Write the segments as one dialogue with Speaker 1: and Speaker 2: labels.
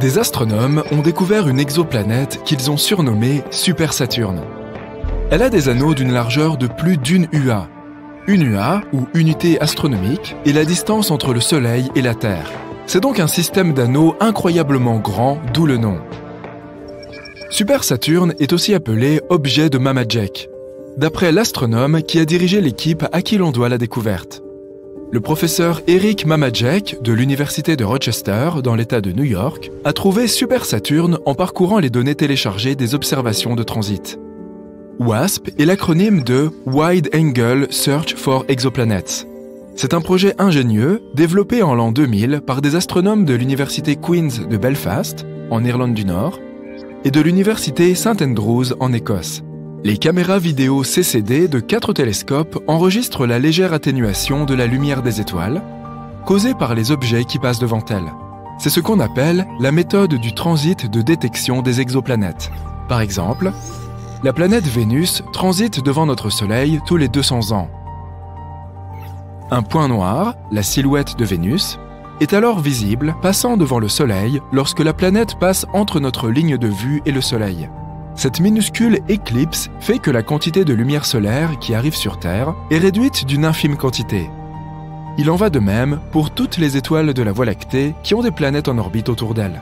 Speaker 1: Des astronomes ont découvert une exoplanète qu'ils ont surnommée Super Saturne. Elle a des anneaux d'une largeur de plus d'une UA. Une UA, ou unité astronomique, est la distance entre le Soleil et la Terre. C'est donc un système d'anneaux incroyablement grand, d'où le nom. Super Saturne est aussi appelé objet de Mamajek, d'après l'astronome qui a dirigé l'équipe à qui l'on doit la découverte. Le professeur Eric Mamajek de l'Université de Rochester, dans l'État de New York, a trouvé Super Saturne en parcourant les données téléchargées des observations de transit. WASP est l'acronyme de Wide Angle Search for Exoplanets. C'est un projet ingénieux développé en l'an 2000 par des astronomes de l'Université Queen's de Belfast, en Irlande du Nord, et de l'Université St Andrews en Écosse. Les caméras vidéo CCD de 4 télescopes enregistrent la légère atténuation de la lumière des étoiles, causée par les objets qui passent devant elles. C'est ce qu'on appelle la méthode du transit de détection des exoplanètes. Par exemple, la planète Vénus transite devant notre Soleil tous les 200 ans. Un point noir, la silhouette de Vénus, est alors visible passant devant le Soleil lorsque la planète passe entre notre ligne de vue et le Soleil. Cette minuscule éclipse fait que la quantité de lumière solaire qui arrive sur Terre est réduite d'une infime quantité. Il en va de même pour toutes les étoiles de la Voie lactée qui ont des planètes en orbite autour d'elles.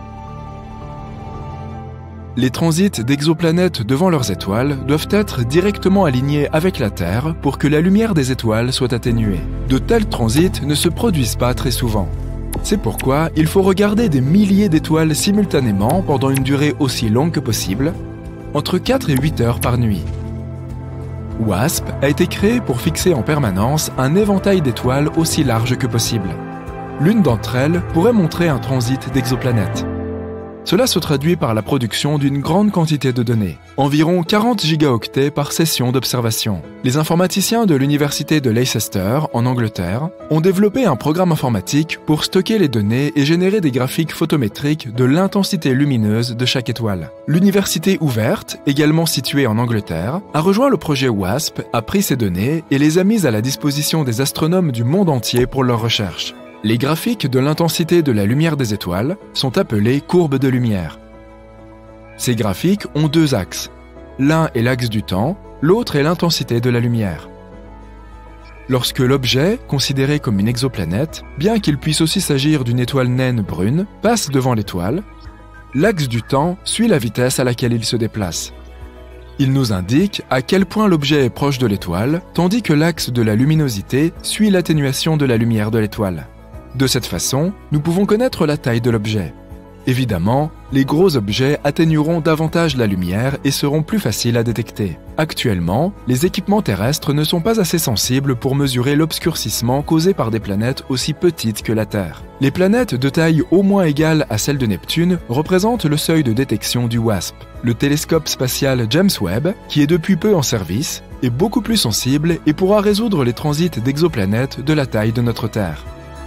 Speaker 1: Les transits d'exoplanètes devant leurs étoiles doivent être directement alignés avec la Terre pour que la lumière des étoiles soit atténuée. De tels transits ne se produisent pas très souvent. C'est pourquoi il faut regarder des milliers d'étoiles simultanément pendant une durée aussi longue que possible, entre 4 et 8 heures par nuit. WASP a été créé pour fixer en permanence un éventail d'étoiles aussi large que possible. L'une d'entre elles pourrait montrer un transit d'exoplanètes. Cela se traduit par la production d'une grande quantité de données, environ 40 gigaoctets par session d'observation. Les informaticiens de l'université de Leicester, en Angleterre, ont développé un programme informatique pour stocker les données et générer des graphiques photométriques de l'intensité lumineuse de chaque étoile. L'université ouverte, également située en Angleterre, a rejoint le projet WASP, a pris ces données et les a mises à la disposition des astronomes du monde entier pour leurs recherches. Les graphiques de l'intensité de la lumière des étoiles sont appelés courbes de lumière. Ces graphiques ont deux axes. L'un est l'axe du temps, l'autre est l'intensité de la lumière. Lorsque l'objet, considéré comme une exoplanète, bien qu'il puisse aussi s'agir d'une étoile naine brune, passe devant l'étoile, l'axe du temps suit la vitesse à laquelle il se déplace. Il nous indique à quel point l'objet est proche de l'étoile, tandis que l'axe de la luminosité suit l'atténuation de la lumière de l'étoile. De cette façon, nous pouvons connaître la taille de l'objet. Évidemment, les gros objets atténueront davantage la lumière et seront plus faciles à détecter. Actuellement, les équipements terrestres ne sont pas assez sensibles pour mesurer l'obscurcissement causé par des planètes aussi petites que la Terre. Les planètes de taille au moins égale à celle de Neptune représentent le seuil de détection du WASP. Le télescope spatial James Webb, qui est depuis peu en service, est beaucoup plus sensible et pourra résoudre les transits d'exoplanètes de la taille de notre Terre.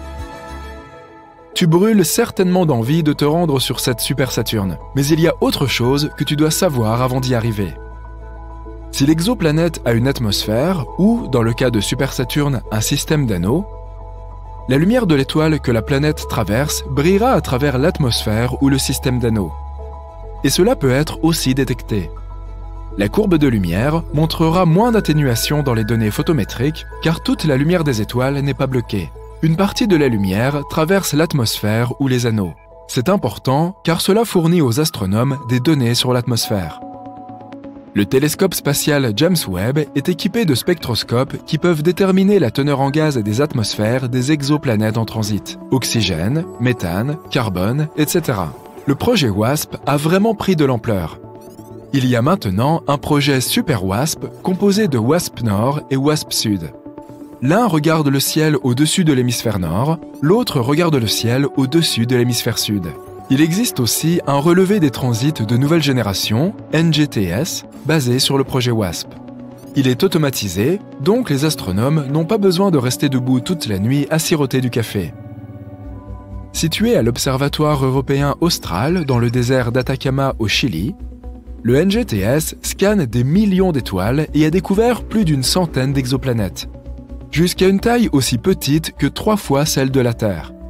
Speaker 1: Tu brûles certainement d'envie de te rendre sur cette Super Saturne, mais il y a autre chose que tu dois savoir avant d'y arriver. Si l'exoplanète a une atmosphère, ou, dans le cas de Super Saturne, un système d'anneaux, la lumière de l'étoile que la planète traverse brillera à travers l'atmosphère ou le système d'anneaux. Et cela peut être aussi détecté. La courbe de lumière montrera moins d'atténuation dans les données photométriques, car toute la lumière des étoiles n'est pas bloquée. Une partie de la lumière traverse l'atmosphère ou les anneaux. C'est important car cela fournit aux astronomes des données sur l'atmosphère. Le télescope spatial James Webb est équipé de spectroscopes qui peuvent déterminer la teneur en gaz des atmosphères des exoplanètes en transit. Oxygène, méthane, carbone, etc. Le projet WASP a vraiment pris de l'ampleur. Il y a maintenant un projet Super WASP composé de WASP Nord et WASP Sud. L'un regarde le ciel au-dessus de l'hémisphère nord, l'autre regarde le ciel au-dessus de l'hémisphère sud. Il existe aussi un relevé des transits de nouvelle génération, NGTS, basé sur le projet WASP. Il est automatisé, donc les astronomes n'ont pas besoin de rester debout toute la nuit à siroter du café. Situé à l'Observatoire européen austral dans le désert d'Atacama au Chili, le NGTS scanne des millions d'étoiles et a découvert plus d'une centaine d'exoplanètes, jusqu'à une taille aussi petite que 3 fois celle de la Terre.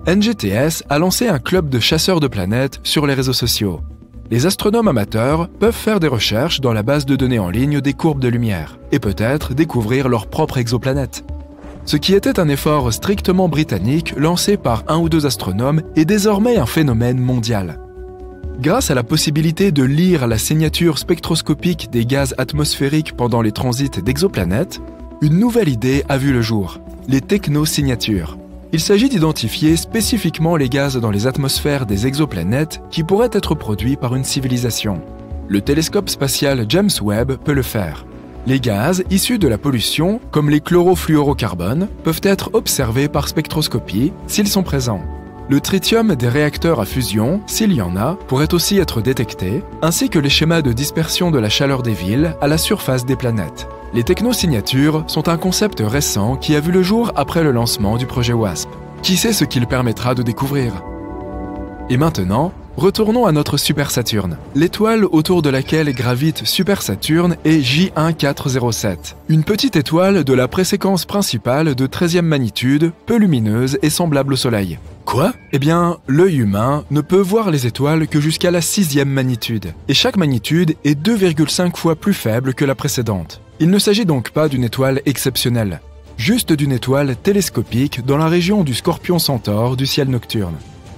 Speaker 1: NGTS a lancé un club de chasseurs de planètes sur les réseaux sociaux. Les astronomes amateurs peuvent faire des recherches dans la base de données en ligne des courbes de lumière et peut-être découvrir leur propre exoplanète. Ce qui était un effort strictement britannique lancé par un ou deux astronomes est désormais un phénomène mondial. Grâce à la possibilité de lire la signature spectroscopique des gaz atmosphériques pendant les transits d'exoplanètes, une nouvelle idée a vu le jour, les technosignatures. Il s'agit d'identifier spécifiquement les gaz dans les atmosphères des exoplanètes qui pourraient être produits par une civilisation. Le télescope spatial James Webb peut le faire. Les gaz issus de la pollution, comme les chlorofluorocarbones, peuvent être observés par spectroscopie s'ils sont présents. Le tritium des réacteurs à fusion, s'il y en a, pourrait aussi être détecté, ainsi que les schémas de dispersion de la chaleur des villes à la surface des planètes. Les technosignatures sont un concept récent qui a vu le jour après le lancement du projet WASP. Qui sait ce qu'il permettra de découvrir? Et maintenant, retournons à notre Super Saturne. L'étoile autour de laquelle gravite Super Saturne est J1407, une petite étoile de la préséquence principale de 13e magnitude, peu lumineuse et semblable au Soleil. Quoi? Eh bien, l'œil humain ne peut voir les étoiles que jusqu'à la 6e magnitude, et chaque magnitude est 2,5 fois plus faible que la précédente. Il ne s'agit donc pas d'une étoile exceptionnelle, juste d'une étoile télescopique dans la région du Scorpion Centaure du ciel nocturne.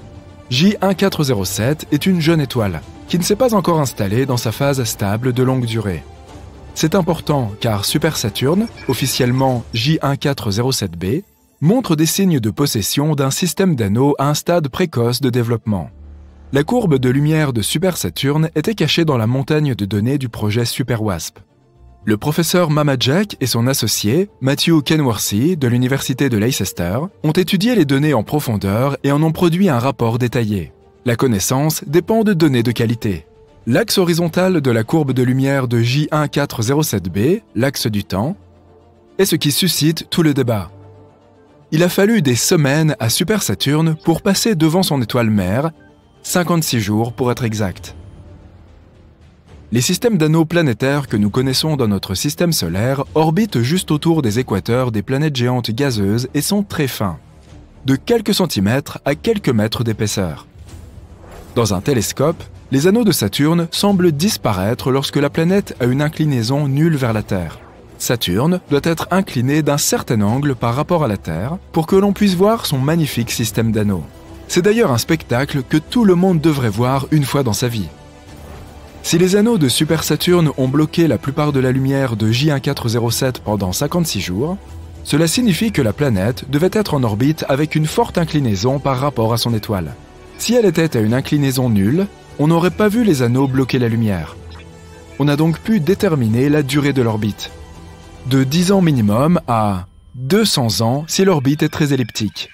Speaker 1: J1407 est une jeune étoile, qui ne s'est pas encore installée dans sa phase stable de longue durée. C'est important car Super Saturne, officiellement J1407b, montre des signes de possession d'un système d'anneaux à un stade précoce de développement. La courbe de lumière de Super Saturne était cachée dans la montagne de données du projet Super WASP. Le professeur Mamajek et son associé, Matthew Kenworthy, de l'université de Leicester, ont étudié les données en profondeur et en ont produit un rapport détaillé. La connaissance dépend de données de qualité. L'axe horizontal de la courbe de lumière de J1407b, l'axe du temps, est ce qui suscite tout le débat. Il a fallu des semaines à Super Saturne pour passer devant son étoile mère, 56 jours pour être exact. Les systèmes d'anneaux planétaires que nous connaissons dans notre système solaire orbitent juste autour des équateurs des planètes géantes gazeuses et sont très fins, de quelques centimètres à quelques mètres d'épaisseur. Dans un télescope, les anneaux de Saturne semblent disparaître lorsque la planète a une inclinaison nulle vers la Terre. Saturne doit être incliné d'un certain angle par rapport à la Terre pour que l'on puisse voir son magnifique système d'anneaux. C'est d'ailleurs un spectacle que tout le monde devrait voir une fois dans sa vie. Si les anneaux de Super Saturne ont bloqué la plupart de la lumière de J1407 pendant 56 jours, cela signifie que la planète devait être en orbite avec une forte inclinaison par rapport à son étoile. Si elle était à une inclinaison nulle, on n'aurait pas vu les anneaux bloquer la lumière. On a donc pu déterminer la durée de l'orbite. De 10 ans minimum à 200 ans si l'orbite est très elliptique.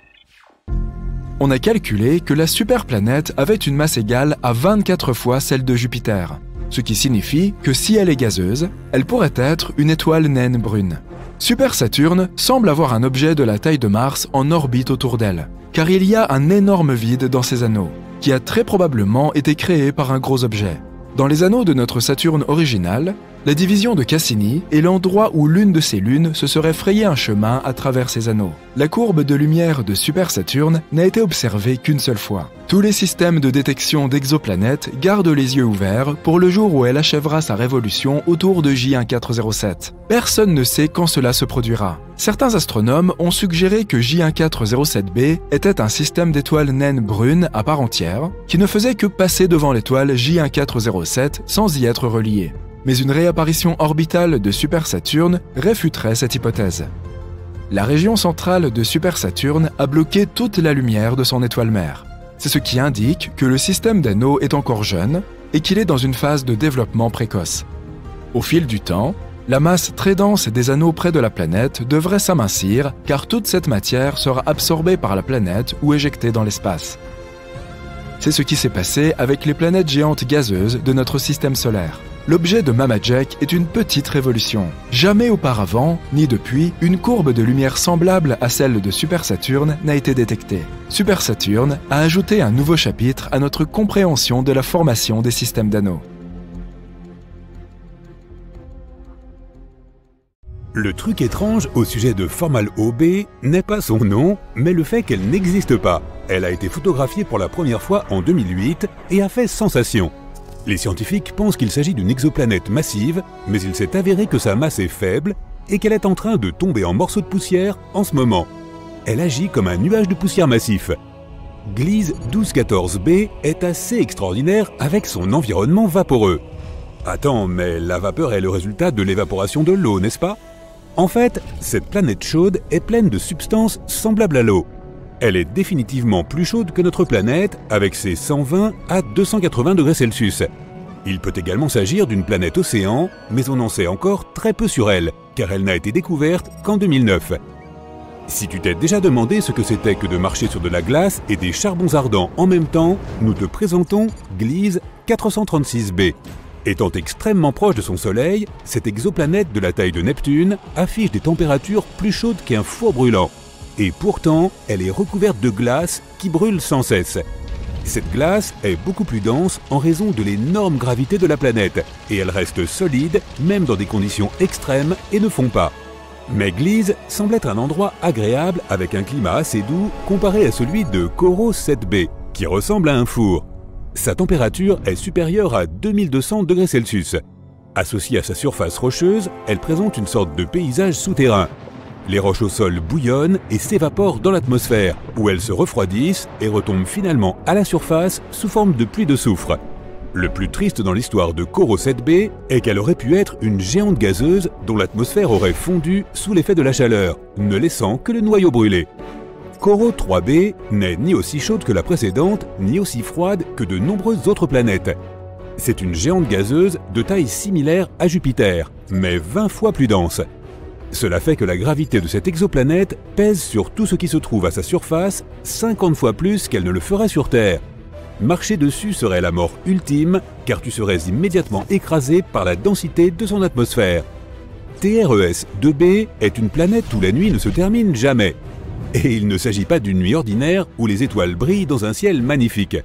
Speaker 1: On a calculé que la superplanète avait une masse égale à 24 fois celle de Jupiter, ce qui signifie que si elle est gazeuse, elle pourrait être une étoile naine brune. Super Saturne semble avoir un objet de la taille de Mars en orbite autour d'elle, car il y a un énorme vide dans ses anneaux, qui a très probablement été créé par un gros objet. Dans les anneaux de notre Saturne original, la division de Cassini est l'endroit où l'une de ces lunes se serait frayé un chemin à travers ces anneaux. La courbe de lumière de Super Saturne n'a été observée qu'une seule fois. Tous les systèmes de détection d'exoplanètes gardent les yeux ouverts pour le jour où elle achèvera sa révolution autour de J1407. Personne ne sait quand cela se produira. Certains astronomes ont suggéré que J1407b était un système d'étoiles naines brunes à part entière, qui ne faisait que passer devant l'étoile J1407 sans y être relié. Mais une réapparition orbitale de Super Saturne réfuterait cette hypothèse. La région centrale de Super Saturne a bloqué toute la lumière de son étoile mère. C'est ce qui indique que le système d'anneaux est encore jeune et qu'il est dans une phase de développement précoce. Au fil du temps, la masse très dense des anneaux près de la planète devrait s'amincir car toute cette matière sera absorbée par la planète ou éjectée dans l'espace. C'est ce qui s'est passé avec les planètes géantes gazeuses de notre système solaire. L'objet de Mamajek est une petite révolution. Jamais auparavant, ni depuis, une courbe de lumière semblable à celle de Super Saturne n'a été détectée. Super Saturne a ajouté un nouveau chapitre à notre compréhension de la formation des systèmes d'anneaux.
Speaker 2: Le truc étrange au sujet de Formal-O b n'est pas son nom, mais le fait qu'elle n'existe pas. Elle a été photographiée pour la première fois en 2008 et a fait sensation. Les scientifiques pensent qu'il s'agit d'une exoplanète massive, mais il s'est avéré que sa masse est faible et qu'elle est en train de tomber en morceaux de poussière en ce moment. Elle agit comme un nuage de poussière massif. Gliese 1214b est assez extraordinaire avec son environnement vaporeux. Attends, mais la vapeur est le résultat de l'évaporation de l'eau, n'est-ce pas? En fait, cette planète chaude est pleine de substances semblables à l'eau. Elle est définitivement plus chaude que notre planète, avec ses 120 à 280 degrés Celsius. Il peut également s'agir d'une planète océan, mais on en sait encore très peu sur elle, car elle n'a été découverte qu'en 2009. Si tu t'es déjà demandé ce que c'était que de marcher sur de la glace et des charbons ardents en même temps, nous te présentons Gliese 436b. Étant extrêmement proche de son Soleil, cette exoplanète de la taille de Neptune affiche des températures plus chaudes qu'un four brûlant. Et pourtant, elle est recouverte de glace qui brûle sans cesse. Cette glace est beaucoup plus dense en raison de l'énorme gravité de la planète, et elle reste solide même dans des conditions extrêmes et ne fond pas. Mais Gliese semble être un endroit agréable avec un climat assez doux comparé à celui de Corot 7b, qui ressemble à un four. Sa température est supérieure à 2200 degrés Celsius. Associée à sa surface rocheuse, elle présente une sorte de paysage souterrain. Les roches au sol bouillonnent et s'évaporent dans l'atmosphère, où elles se refroidissent et retombent finalement à la surface sous forme de pluie de soufre. Le plus triste dans l'histoire de Corot 7b est qu'elle aurait pu être une géante gazeuse dont l'atmosphère aurait fondu sous l'effet de la chaleur, ne laissant que le noyau brûlé. Corot 3b n'est ni aussi chaude que la précédente, ni aussi froide que de nombreuses autres planètes. C'est une géante gazeuse de taille similaire à Jupiter, mais 20 fois plus dense. Cela fait que la gravité de cette exoplanète pèse sur tout ce qui se trouve à sa surface 50 fois plus qu'elle ne le ferait sur Terre. Marcher dessus serait la mort ultime, car tu serais immédiatement écrasé par la densité de son atmosphère. TRES 2b est une planète où la nuit ne se termine jamais. Et il ne s'agit pas d'une nuit ordinaire où les étoiles brillent dans un ciel magnifique.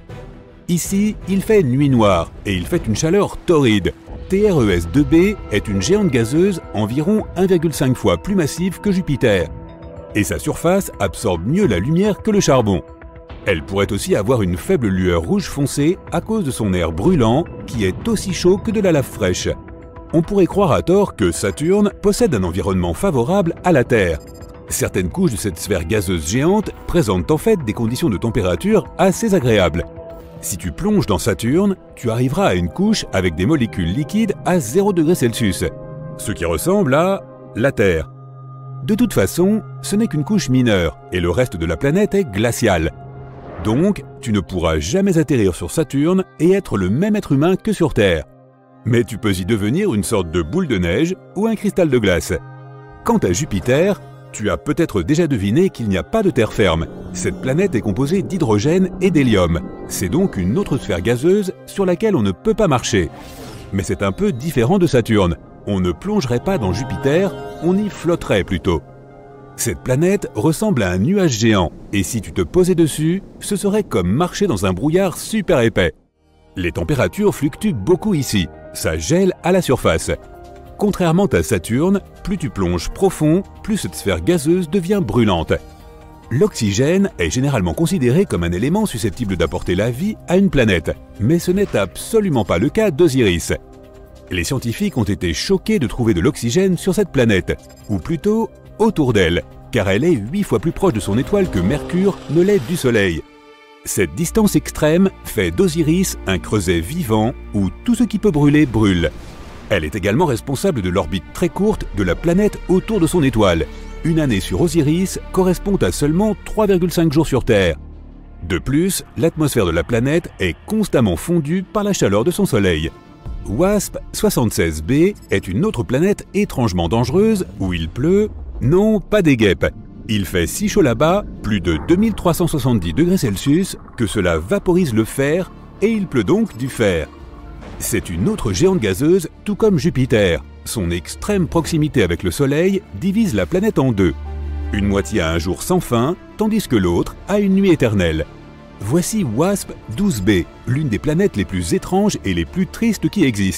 Speaker 2: Ici, il fait nuit noire et il fait une chaleur torride. TRES 2b est une géante gazeuse environ 1,5 fois plus massive que Jupiter. Et sa surface absorbe mieux la lumière que le charbon. Elle pourrait aussi avoir une faible lueur rouge foncé à cause de son air brûlant qui est aussi chaud que de la lave fraîche. On pourrait croire à tort que Saturne possède un environnement favorable à la Terre. Certaines couches de cette sphère gazeuse géante présentent en fait des conditions de température assez agréables. Si tu plonges dans Saturne, tu arriveras à une couche avec des molécules liquides à 0 degrés Celsius, ce qui ressemble à la Terre. De toute façon, ce n'est qu'une couche mineure et le reste de la planète est glacial. Donc, tu ne pourras jamais atterrir sur Saturne et être le même être humain que sur Terre. Mais tu peux y devenir une sorte de boule de neige ou un cristal de glace. Quant à Jupiter, tu as peut-être déjà deviné qu'il n'y a pas de terre ferme. Cette planète est composée d'hydrogène et d'hélium. C'est donc une autre sphère gazeuse sur laquelle on ne peut pas marcher. Mais c'est un peu différent de Saturne. On ne plongerait pas dans Jupiter, on y flotterait plutôt. Cette planète ressemble à un nuage géant, et si tu te posais dessus, ce serait comme marcher dans un brouillard super épais. Les températures fluctuent beaucoup ici, ça gèle à la surface. Contrairement à Saturne, plus tu plonges profond, plus cette sphère gazeuse devient brûlante. L'oxygène est généralement considéré comme un élément susceptible d'apporter la vie à une planète, mais ce n'est absolument pas le cas d'Osiris. Les scientifiques ont été choqués de trouver de l'oxygène sur cette planète, ou plutôt autour d'elle, car elle est 8 fois plus proche de son étoile que Mercure ne l'est du Soleil. Cette distance extrême fait d'Osiris un creuset vivant où tout ce qui peut brûler brûle. Elle est également responsable de l'orbite très courte de la planète autour de son étoile. Une année sur Osiris correspond à seulement 3,5 jours sur Terre. De plus, l'atmosphère de la planète est constamment fondue par la chaleur de son Soleil. WASP-76b est une autre planète étrangement dangereuse où il pleut. Non, pas des guêpes. Il fait si chaud là-bas, plus de 2370 degrés Celsius, que cela vaporise le fer et il pleut donc du fer. C'est une autre géante gazeuse, tout comme Jupiter. Son extrême proximité avec le Soleil divise la planète en deux. Une moitié a un jour sans fin, tandis que l'autre a une nuit éternelle. Voici WASP-12b, l'une des planètes les plus étranges et les plus tristes qui existent.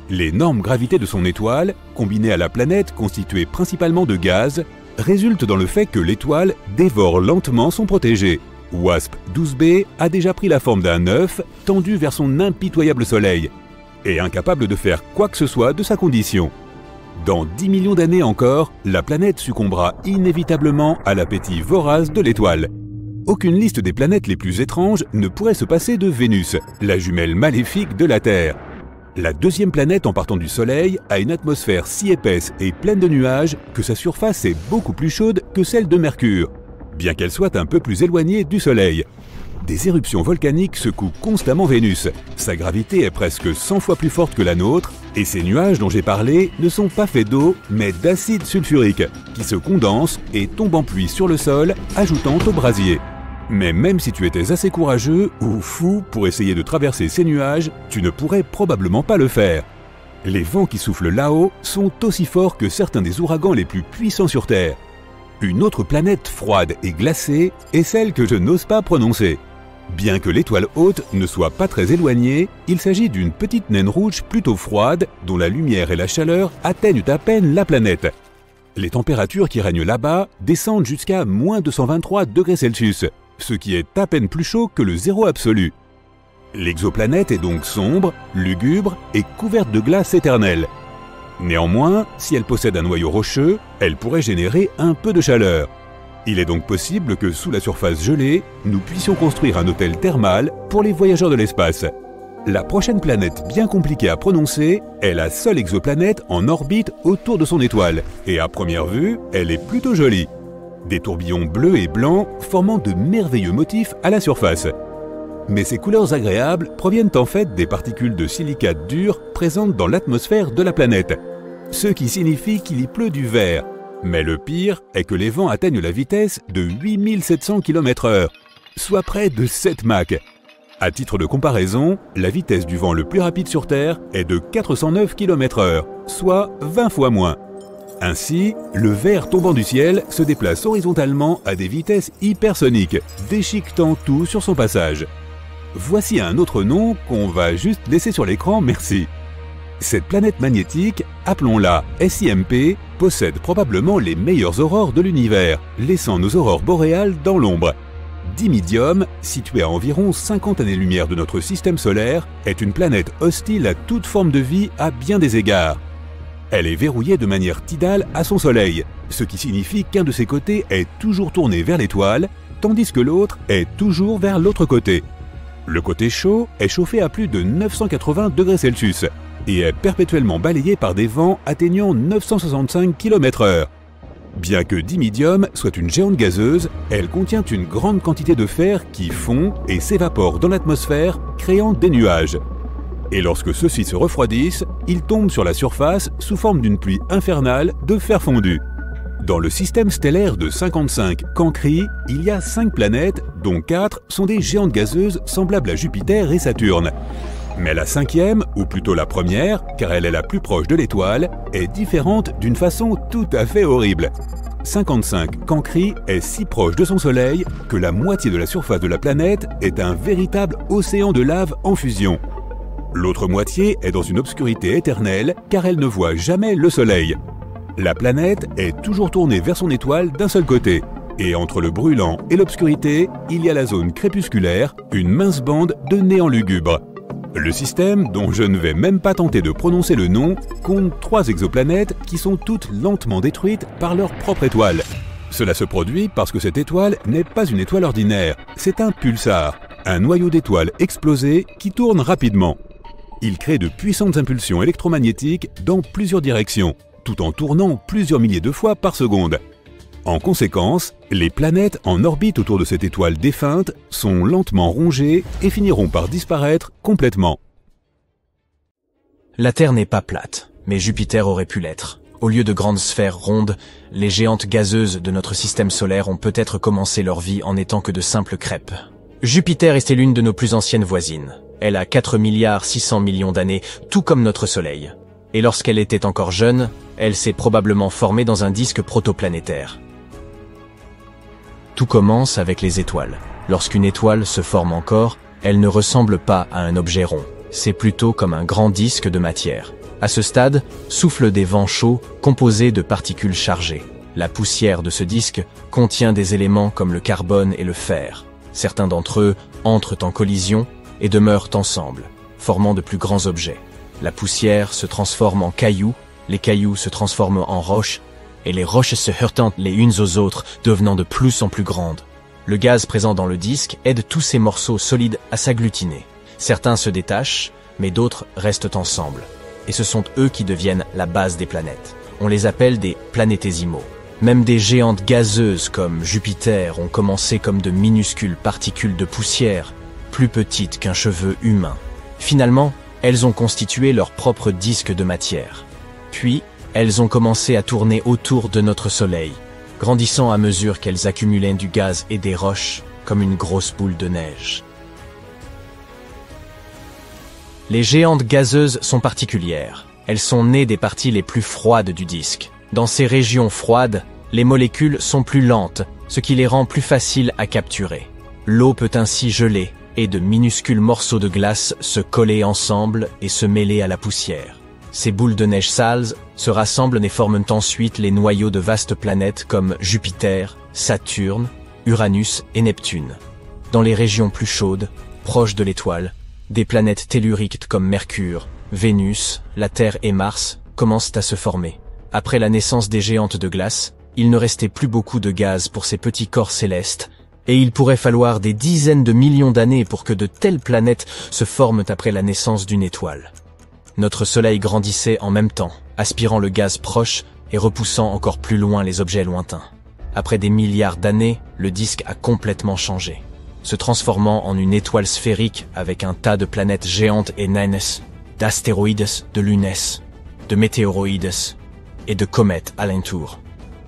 Speaker 2: L'énorme gravité de son étoile, combinée à la planète constituée principalement de gaz, résulte dans le fait que l'étoile dévore lentement son protégé. WASP 12b a déjà pris la forme d'un œuf tendu vers son impitoyable Soleil et incapable de faire quoi que ce soit de sa condition. Dans 10 millions d'années encore, la planète succombera inévitablement à l'appétit vorace de l'étoile. Aucune liste des planètes les plus étranges ne pourrait se passer de Vénus, la jumelle maléfique de la Terre. La deuxième planète en partant du Soleil a une atmosphère si épaisse et pleine de nuages que sa surface est beaucoup plus chaude que celle de Mercure, bien qu'elle soit un peu plus éloignée du Soleil. Des éruptions volcaniques secouent constamment Vénus. Sa gravité est presque 100 fois plus forte que la nôtre, et ces nuages dont j'ai parlé ne sont pas faits d'eau, mais d'acide sulfurique, qui se condense et tombe en pluie sur le sol, ajoutant au brasier. Mais même si tu étais assez courageux ou fou pour essayer de traverser ces nuages, tu ne pourrais probablement pas le faire. Les vents qui soufflent là-haut sont aussi forts que certains des ouragans les plus puissants sur Terre. Une autre planète froide et glacée est celle que je n'ose pas prononcer. Bien que l'étoile haute ne soit pas très éloignée, il s'agit d'une petite naine rouge plutôt froide dont la lumière et la chaleur atteignent à peine la planète. Les températures qui règnent là-bas descendent jusqu'à moins 223 degrés Celsius, ce qui est à peine plus chaud que le zéro absolu. L'exoplanète est donc sombre, lugubre et couverte de glace éternelle. Néanmoins, si elle possède un noyau rocheux, elle pourrait générer un peu de chaleur. Il est donc possible que sous la surface gelée, nous puissions construire un hôtel thermal pour les voyageurs de l'espace. La prochaine planète bien compliquée à prononcer est la seule exoplanète en orbite autour de son étoile, et à première vue, elle est plutôt jolie. Des tourbillons bleus et blancs formant de merveilleux motifs à la surface. Mais ces couleurs agréables proviennent en fait des particules de silicate dur présentes dans l'atmosphère de la planète, ce qui signifie qu'il y pleut du vert. Mais le pire est que les vents atteignent la vitesse de 8700 km/h, soit près de 7 Mach. À titre de comparaison, la vitesse du vent le plus rapide sur Terre est de 409 km/h, soit 20 fois moins. Ainsi, le verre tombant du ciel se déplace horizontalement à des vitesses hypersoniques, déchiquetant tout sur son passage. Voici un autre nom qu'on va juste laisser sur l'écran, merci. Cette planète magnétique, appelons-la SIMP, possède probablement les meilleures aurores de l'univers, laissant nos aurores boréales dans l'ombre. Dimidium, située à environ 50 années-lumière de notre système solaire, est une planète hostile à toute forme de vie à bien des égards. Elle est verrouillée de manière tidale à son Soleil, ce qui signifie qu'un de ses côtés est toujours tourné vers l'étoile, tandis que l'autre est toujours vers l'autre côté. Le côté chaud est chauffé à plus de 980 degrés Celsius et est perpétuellement balayé par des vents atteignant 965 km/h. Bien que Dimidium soit une géante gazeuse, elle contient une grande quantité de fer qui fond et s'évapore dans l'atmosphère, créant des nuages. Et lorsque ceux-ci se refroidissent, ils tombent sur la surface sous forme d'une pluie infernale de fer fondu. Dans le système stellaire de 55 Cancri, il y a 5 planètes, dont 4 sont des géantes gazeuses semblables à Jupiter et Saturne. Mais la cinquième, ou plutôt la première, car elle est la plus proche de l'étoile, est différente d'une façon tout à fait horrible. 55 Cancri est si proche de son Soleil que la moitié de la surface de la planète est un véritable océan de lave en fusion. L'autre moitié est dans une obscurité éternelle car elle ne voit jamais le Soleil. La planète est toujours tournée vers son étoile d'un seul côté. Et entre le brûlant et l'obscurité, il y a la zone crépusculaire, une mince bande de néant lugubre. Le système, dont je ne vais même pas tenter de prononcer le nom, compte 3 exoplanètes qui sont toutes lentement détruites par leur propre étoile. Cela se produit parce que cette étoile n'est pas une étoile ordinaire, c'est un pulsar, un noyau d'étoile explosé qui tourne rapidement. Il crée de puissantes impulsions électromagnétiques dans plusieurs directions, tout en tournant plusieurs milliers de fois par seconde. En conséquence, les planètes en orbite autour de cette étoile défunte sont lentement rongées et finiront par disparaître complètement.
Speaker 3: La Terre n'est pas plate, mais Jupiter aurait pu l'être. Au lieu de grandes sphères rondes, les géantes gazeuses de notre système solaire ont peut-être commencé leur vie en n'étant que de simples crêpes. Jupiter était l'une de nos plus anciennes voisines. Elle a 4,6 milliards d'années, tout comme notre Soleil. Et lorsqu'elle était encore jeune, elle s'est probablement formée dans un disque protoplanétaire. Tout commence avec les étoiles. Lorsqu'une étoile se forme encore, elle ne ressemble pas à un objet rond. C'est plutôt comme un grand disque de matière. À ce stade, soufflent des vents chauds composés de particules chargées. La poussière de ce disque contient des éléments comme le carbone et le fer. Certains d'entre eux entrent en collision et demeurent ensemble, formant de plus grands objets. La poussière se transforme en cailloux, les cailloux se transforment en roches, et les roches se heurtent les unes aux autres, devenant de plus en plus grandes. Le gaz présent dans le disque aide tous ces morceaux solides à s'agglutiner. Certains se détachent, mais d'autres restent ensemble. Et ce sont eux qui deviennent la base des planètes. On les appelle des planétésimaux. Même des géantes gazeuses comme Jupiter ont commencé comme de minuscules particules de poussière, plus petites qu'un cheveu humain. Finalement, elles ont constitué leur propre disque de matière. Puis, elles ont commencé à tourner autour de notre Soleil, grandissant à mesure qu'elles accumulaient du gaz et des roches, comme une grosse boule de neige. Les géantes gazeuses sont particulières. Elles sont nées des parties les plus froides du disque. Dans ces régions froides, les molécules sont plus lentes, ce qui les rend plus faciles à capturer. L'eau peut ainsi geler, et de minuscules morceaux de glace se coller ensemble et se mêler à la poussière. Ces boules de neige sales se rassemblent et forment ensuite les noyaux de vastes planètes comme Jupiter, Saturne, Uranus et Neptune. Dans les régions plus chaudes, proches de l'étoile, des planètes telluriques comme Mercure, Vénus, la Terre et Mars commencent à se former. Après la naissance des géantes de glace, il ne restait plus beaucoup de gaz pour ces petits corps célestes, et il pourrait falloir des dizaines de millions d'années pour que de telles planètes se forment après la naissance d'une étoile. Notre Soleil grandissait en même temps, aspirant le gaz proche et repoussant encore plus loin les objets lointains. Après des milliards d'années, le disque a complètement changé, se transformant en une étoile sphérique avec un tas de planètes géantes et naines, d'astéroïdes, de lunes, de météoroïdes et de comètes alentour.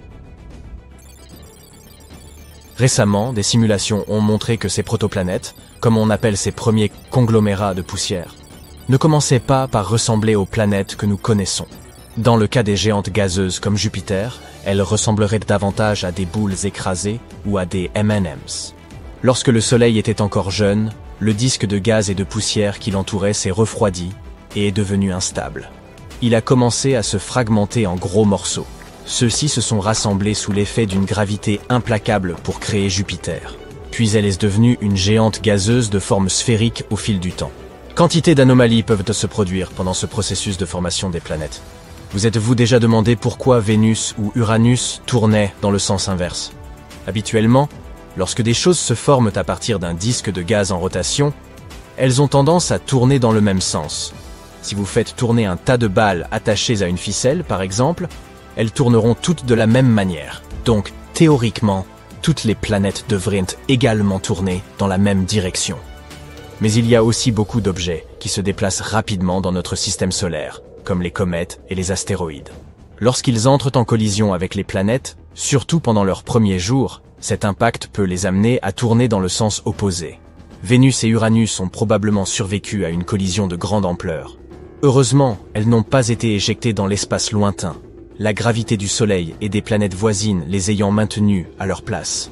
Speaker 3: Récemment, des simulations ont montré que ces protoplanètes, comme on appelle ces premiers conglomérats de poussière, ne commençaient pas par ressembler aux planètes que nous connaissons. Dans le cas des géantes gazeuses comme Jupiter, elles ressembleraient davantage à des boules écrasées ou à des M&M's. Lorsque le Soleil était encore jeune, le disque de gaz et de poussière qui l'entourait s'est refroidi et est devenu instable. Il a commencé à se fragmenter en gros morceaux. Ceux-ci se sont rassemblés sous l'effet d'une gravité implacable pour créer Jupiter. Puis elle est devenue une géante gazeuse de forme sphérique au fil du temps. Quantité d'anomalies peuvent se produire pendant ce processus de formation des planètes. Vous êtes-vous déjà demandé pourquoi Vénus ou Uranus tournaient dans le sens inverse? Habituellement, lorsque des choses se forment à partir d'un disque de gaz en rotation, elles ont tendance à tourner dans le même sens. Si vous faites tourner un tas de balles attachées à une ficelle, par exemple, elles tourneront toutes de la même manière. Donc, théoriquement, toutes les planètes devraient également tourner dans la même direction. Mais il y a aussi beaucoup d'objets qui se déplacent rapidement dans notre système solaire, comme les comètes et les astéroïdes. Lorsqu'ils entrent en collision avec les planètes, surtout pendant leurs premiers jours, cet impact peut les amener à tourner dans le sens opposé. Vénus et Uranus ont probablement survécu à une collision de grande ampleur. Heureusement, elles n'ont pas été éjectées dans l'espace lointain, la gravité du Soleil et des planètes voisines les ayant maintenues à leur place.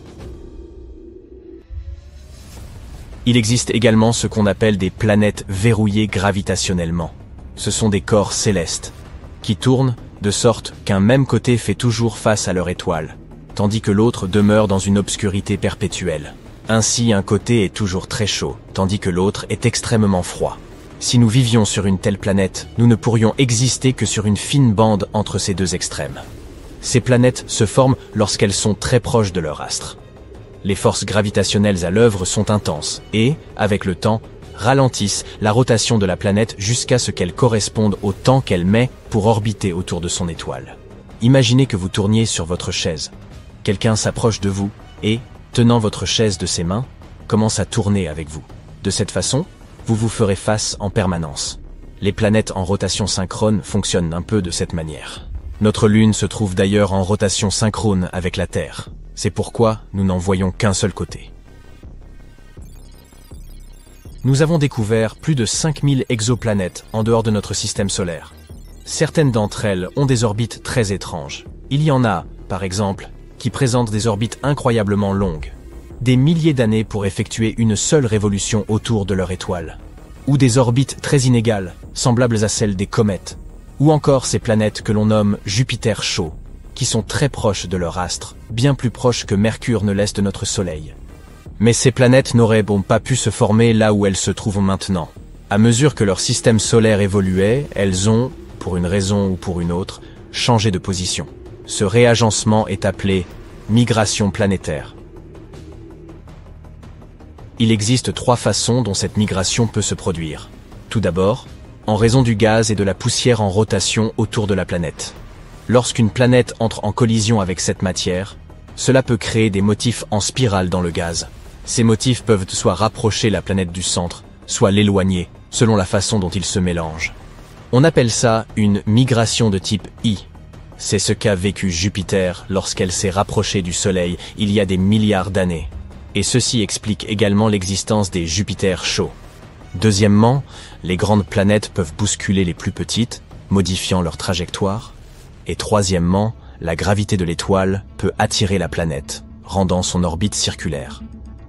Speaker 3: Il existe également ce qu'on appelle des planètes verrouillées gravitationnellement. Ce sont des corps célestes, qui tournent de sorte qu'un même côté fait toujours face à leur étoile, tandis que l'autre demeure dans une obscurité perpétuelle. Ainsi, un côté est toujours très chaud, tandis que l'autre est extrêmement froid. Si nous vivions sur une telle planète, nous ne pourrions exister que sur une fine bande entre ces deux extrêmes. Ces planètes se forment lorsqu'elles sont très proches de leur astre. Les forces gravitationnelles à l'œuvre sont intenses et, avec le temps, ralentissent la rotation de la planète jusqu'à ce qu'elle corresponde au temps qu'elle met pour orbiter autour de son étoile. Imaginez que vous tourniez sur votre chaise. Quelqu'un s'approche de vous et, tenant votre chaise de ses mains, commence à tourner avec vous. De cette façon, vous vous ferez face en permanence. Les planètes en rotation synchrone fonctionnent un peu de cette manière. Notre Lune se trouve d'ailleurs en rotation synchrone avec la Terre. C'est pourquoi nous n'en voyons qu'un seul côté. Nous avons découvert plus de 5000 exoplanètes en dehors de notre système solaire. Certaines d'entre elles ont des orbites très étranges. Il y en a, par exemple, qui présentent des orbites incroyablement longues. Des milliers d'années pour effectuer une seule révolution autour de leur étoile. Ou des orbites très inégales, semblables à celles des comètes. ou encore ces planètes que l'on nomme Jupiter chaud, qui sont très proches de leur astre, bien plus proches que Mercure ne l'est de notre Soleil. Mais ces planètes n'auraient pas pu se former là où elles se trouvent maintenant. À mesure que leur système solaire évoluait, elles ont, pour une raison ou pour une autre, changé de position. Ce réagencement est appelé migration planétaire. Il existe 3 façons dont cette migration peut se produire. Tout d'abord, en raison du gaz et de la poussière en rotation autour de la planète. Lorsqu'une planète entre en collision avec cette matière, cela peut créer des motifs en spirale dans le gaz. Ces motifs peuvent soit rapprocher la planète du centre, soit l'éloigner, selon la façon dont ils se mélangent. On appelle ça une migration de type I. C'est ce qu'a vécu Jupiter lorsqu'elle s'est rapprochée du Soleil il y a des milliards d'années. Et ceci explique également l'existence des Jupiters chauds. Deuxièmement, les grandes planètes peuvent bousculer les plus petites, modifiant leur trajectoire. Et troisièmement, la gravité de l'étoile peut attirer la planète, rendant son orbite circulaire.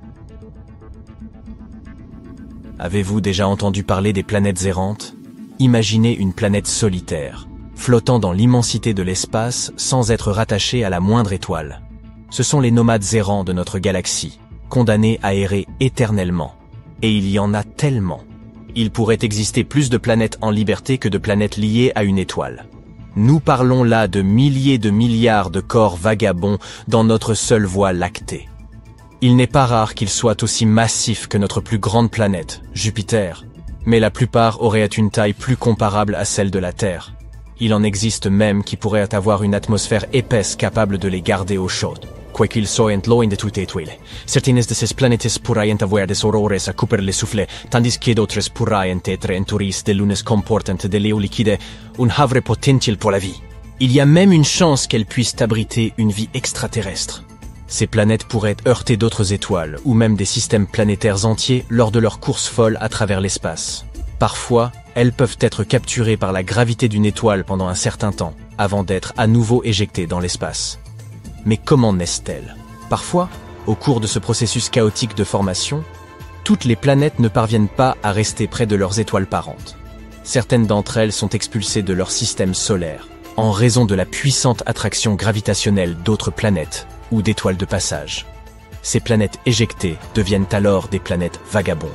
Speaker 3: Avez-vous déjà entendu parler des planètes errantes? Imaginez une planète solitaire, flottant dans l'immensité de l'espace sans être rattachée à la moindre étoile. Ce sont les nomades errants de notre galaxie, condamnés à errer éternellement. Et il y en a tellement. Il pourrait exister plus de planètes en liberté que de planètes liées à une étoile. Nous parlons là de milliers de milliards de corps vagabonds dans notre seule voie lactée. Il n'est pas rare qu'ils soient aussi massifs que notre plus grande planète, Jupiter, mais la plupart auraient une taille plus comparable à celle de la Terre. Il en existe même qui pourraient avoir une atmosphère épaisse capable de les garder au chaud. Quoiqu'ils soient loin de toute étoile, certaines de ces planètes pourraient avoir des aurores à couper le souffle, tandis que d'autres pourraient être entourées de lunes comportant de l'eau liquide, un havre potentiel pour la vie. Il y a même une chance qu'elles puissent abriter une vie extraterrestre. Ces planètes pourraient heurter d'autres étoiles, ou même des systèmes planétaires entiers lors de leur course folle à travers l'espace. Parfois, elles peuvent être capturées par la gravité d'une étoile pendant un certain temps, avant d'être à nouveau éjectées dans l'espace. Mais comment naissent-elles? Parfois, au cours de ce processus chaotique de formation, toutes les planètes ne parviennent pas à rester près de leurs étoiles parentes. Certaines d'entre elles sont expulsées de leur système solaire, en raison de la puissante attraction gravitationnelle d'autres planètes, ou d'étoiles de passage. Ces planètes éjectées deviennent alors des planètes vagabondes.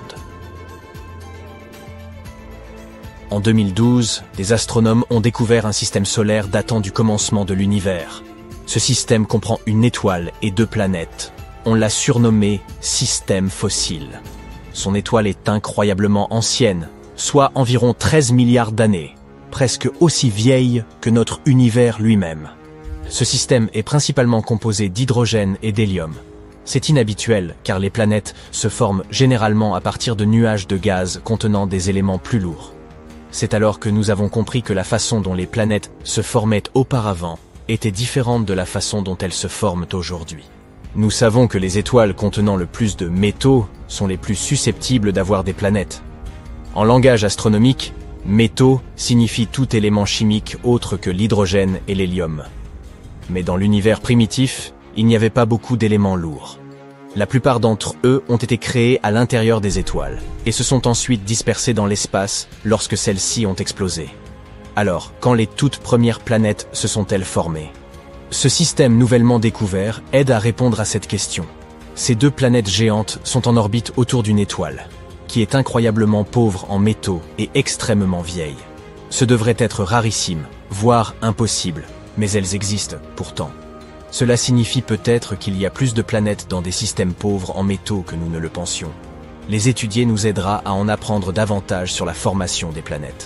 Speaker 3: En 2012, des astronomes ont découvert un système solaire datant du commencement de l'univers. Ce système comprend une étoile et 2 planètes. On l'a surnommé système fossile. Son étoile est incroyablement ancienne, soit environ 13 milliards d'années, presque aussi vieille que notre univers lui-même. Ce système est principalement composé d'hydrogène et d'hélium. C'est inhabituel car les planètes se forment généralement à partir de nuages de gaz contenant des éléments plus lourds. C'est alors que nous avons compris que la façon dont les planètes se formaient auparavant était différente de la façon dont elles se forment aujourd'hui. Nous savons que les étoiles contenant le plus de métaux sont les plus susceptibles d'avoir des planètes. En langage astronomique, métaux signifie tout élément chimique autre que l'hydrogène et l'hélium. Mais dans l'univers primitif, il n'y avait pas beaucoup d'éléments lourds. La plupart d'entre eux ont été créés à l'intérieur des étoiles, et se sont ensuite dispersés dans l'espace lorsque celles-ci ont explosé. Alors, quand les toutes premières planètes se sont-elles formées? Ce système nouvellement découvert aide à répondre à cette question. Ces 2 planètes géantes sont en orbite autour d'une étoile, qui est incroyablement pauvre en métaux et extrêmement vieille. Ce devrait être rarissime, voire impossible, mais elles existent pourtant. Cela signifie peut-être qu'il y a plus de planètes dans des systèmes pauvres en métaux que nous ne le pensions. Les étudier nous aidera à en apprendre davantage sur la formation des planètes.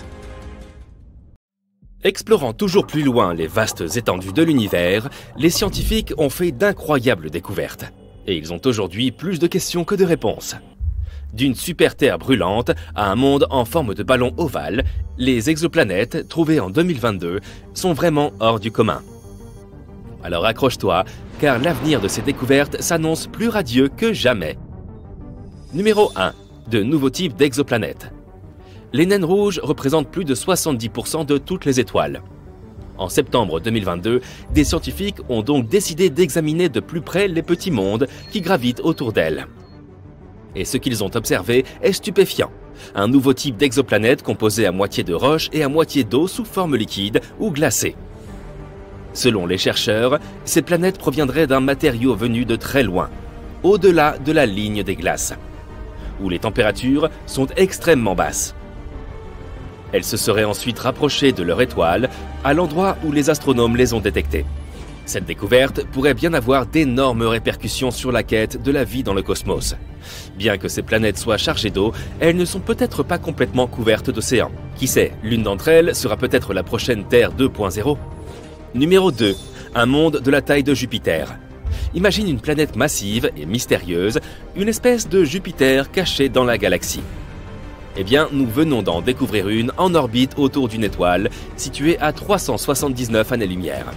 Speaker 4: Explorant toujours plus loin les vastes étendues de l'univers, les scientifiques ont fait d'incroyables découvertes. Et ils ont aujourd'hui plus de questions que de réponses. D'une super-Terre brûlante à un monde en forme de ballon ovale, les exoplanètes, trouvées en 2022, sont vraiment hors du commun. Alors accroche-toi, car l'avenir de ces découvertes s'annonce plus radieux que jamais. Numéro 1. De nouveaux types d'exoplanètes. Les naines rouges représentent plus de 70% de toutes les étoiles. En septembre 2022, des scientifiques ont donc décidé d'examiner de plus près les petits mondes qui gravitent autour d'elles. Et ce qu'ils ont observé est stupéfiant. un nouveau type d'exoplanète composé à moitié de roche et à moitié d'eau sous forme liquide ou glacée. Selon les chercheurs, ces planètes proviendraient d'un matériau venu de très loin, au-delà de la ligne des glaces, où les températures sont extrêmement basses. Elles se seraient ensuite rapprochées de leur étoile, à l'endroit où les astronomes les ont détectées. Cette découverte pourrait bien avoir d'énormes répercussions sur la quête de la vie dans le cosmos. Bien que ces planètes soient chargées d'eau, elles ne sont peut-être pas complètement couvertes d'océan. Qui sait, l'une d'entre elles sera peut-être la prochaine Terre 2.0. Numéro 2. Un monde de la taille de Jupiter. Imagine une planète massive et mystérieuse, une espèce de Jupiter caché dans la galaxie. Eh bien, nous venons d'en découvrir une en orbite autour d'une étoile, située à 379 années-lumière.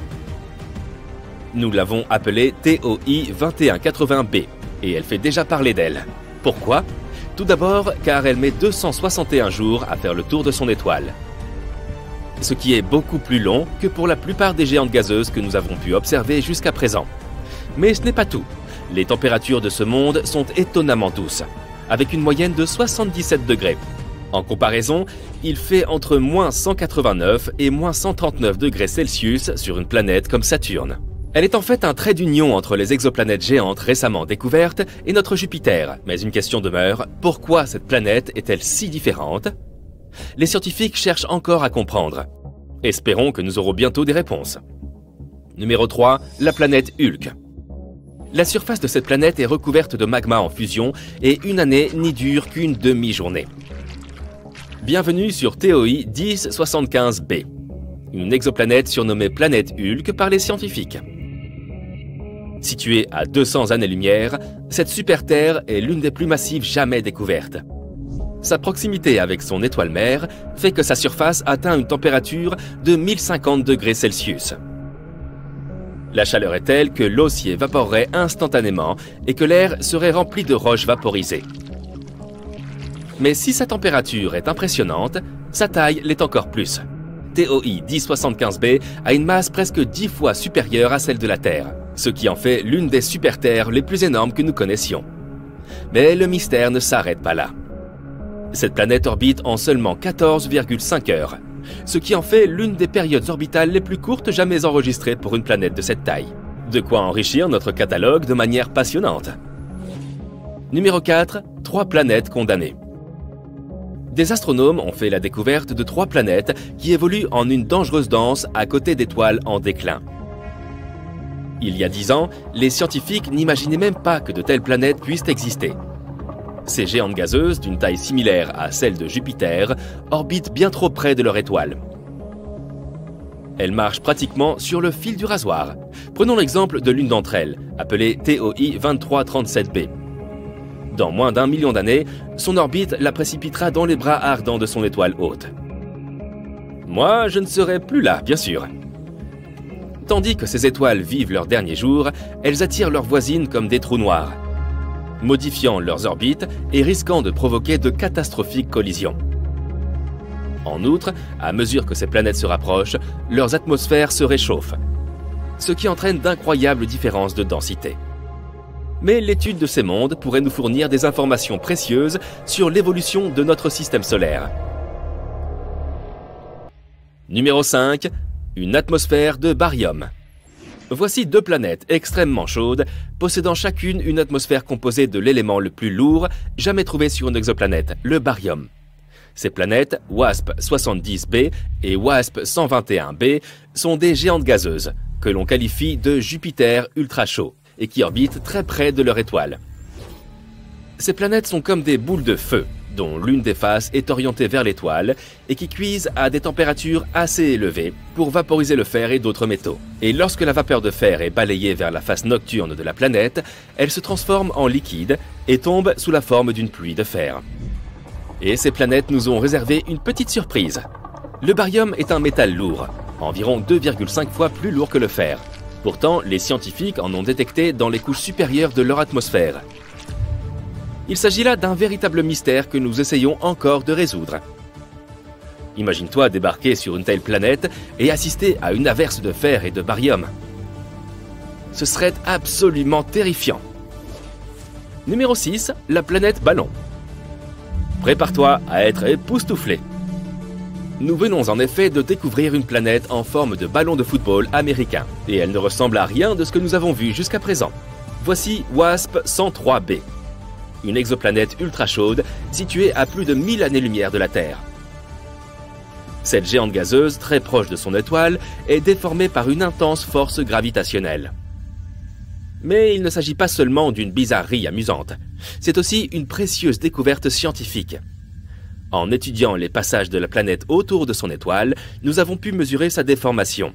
Speaker 4: Nous l'avons appelée TOI 2180b, et elle fait déjà parler d'elle. Pourquoi? Tout d'abord, car elle met 261 jours à faire le tour de son étoile. Ce qui est beaucoup plus long que pour la plupart des géantes gazeuses que nous avons pu observer jusqu'à présent. Mais ce n'est pas tout. Les températures de ce monde sont étonnamment douces, avec une moyenne de 77 degrés. En comparaison, il fait entre moins 189 et moins 139 degrés Celsius sur une planète comme Saturne. Elle est en fait un trait d'union entre les exoplanètes géantes récemment découvertes et notre Jupiter. Mais une question demeure, pourquoi cette planète est-elle si différente? Les scientifiques cherchent encore à comprendre. Espérons que nous aurons bientôt des réponses. Numéro 3, la planète Hulk. La surface de cette planète est recouverte de magma en fusion et une année n'y dure qu'une demi-journée. Bienvenue sur TOI 1075b, une exoplanète surnommée planète Hulk par les scientifiques. Située à 200 années-lumière, cette super-Terre est l'une des plus massives jamais découvertes. Sa proximité avec son étoile mère fait que sa surface atteint une température de 1050 degrés Celsius. La chaleur est telle que l'eau s'y évaporerait instantanément et que l'air serait rempli de roches vaporisées. Mais si sa température est impressionnante, sa taille l'est encore plus. TOI 1075b a une masse presque 10 fois supérieure à celle de la Terre, ce qui en fait l'une des super-terres les plus énormes que nous connaissions. Mais le mystère ne s'arrête pas là. Cette planète orbite en seulement 14,5 heures, ce qui en fait l'une des périodes orbitales les plus courtes jamais enregistrées pour une planète de cette taille. De quoi enrichir notre catalogue de manière passionnante. Numéro 4, 3 planètes condamnées. Des astronomes ont fait la découverte de 3 planètes qui évoluent en une dangereuse danse à côté d'étoiles en déclin. Il y a 10 ans, les scientifiques n'imaginaient même pas que de telles planètes puissent exister. Ces géantes gazeuses, d'une taille similaire à celle de Jupiter, orbitent bien trop près de leur étoile. Elles marchent pratiquement sur le fil du rasoir. Prenons l'exemple de l'une d'entre elles, appelée TOI 2337b. Dans moins d'1 million d'années, son orbite la précipitera dans les bras ardents de son étoile hôte. Moi, je ne serai plus là, bien sûr. Tandis que ces étoiles vivent leurs derniers jours, elles attirent leurs voisines comme des trous noirs, modifiant leurs orbites et risquant de provoquer de catastrophiques collisions. En outre, à mesure que ces planètes se rapprochent, leurs atmosphères se réchauffent, ce qui entraîne d'incroyables différences de densité. Mais l'étude de ces mondes pourrait nous fournir des informations précieuses sur l'évolution de notre système solaire. Numéro 5. Une atmosphère de baryum. Voici 2 planètes extrêmement chaudes, possédant chacune une atmosphère composée de l'élément le plus lourd jamais trouvé sur une exoplanète, le baryum. Ces planètes, WASP-70b et WASP-121b, sont des géantes gazeuses, que l'on qualifie de Jupiter ultra chaud, et qui orbitent très près de leur étoile. Ces planètes sont comme des boules de feu, dont l'une des faces est orientée vers l'étoile et qui cuisent à des températures assez élevées pour vaporiser le fer et d'autres métaux. Et lorsque la vapeur de fer est balayée vers la face nocturne de la planète, elle se transforme en liquide et tombe sous la forme d'une pluie de fer. Et ces planètes nous ont réservé une petite surprise. Le baryum est un métal lourd, environ 2,5 fois plus lourd que le fer. Pourtant, les scientifiques en ont détecté dans les couches supérieures de leur atmosphère. Il s'agit là d'un véritable mystère que nous essayons encore de résoudre. Imagine-toi débarquer sur une telle planète et assister à une averse de fer et de baryum. Ce serait absolument terrifiant. Numéro 6, la planète Ballon. Prépare-toi à être époustouflé. Nous venons en effet de découvrir une planète en forme de ballon de football américain, et elle ne ressemble à rien de ce que nous avons vu jusqu'à présent. Voici WASP 103b, une exoplanète ultra chaude située à plus de 1000 années-lumière de la Terre. Cette géante gazeuse, très proche de son étoile, est déformée par une intense force gravitationnelle. Mais il ne s'agit pas seulement d'une bizarrerie amusante, c'est aussi une précieuse découverte scientifique. En étudiant les passages de la planète autour de son étoile, nous avons pu mesurer sa déformation.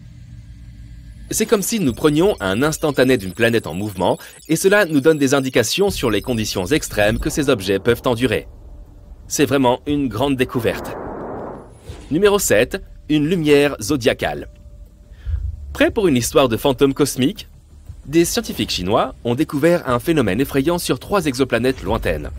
Speaker 4: C'est comme si nous prenions un instantané d'une planète en mouvement, et cela nous donne des indications sur les conditions extrêmes que ces objets peuvent endurer. C'est vraiment une grande découverte. Numéro 7, une lumière zodiacale. Prêt pour une histoire de fantôme cosmique ? Des scientifiques chinois ont découvert un phénomène effrayant sur 3 exoplanètes lointaines.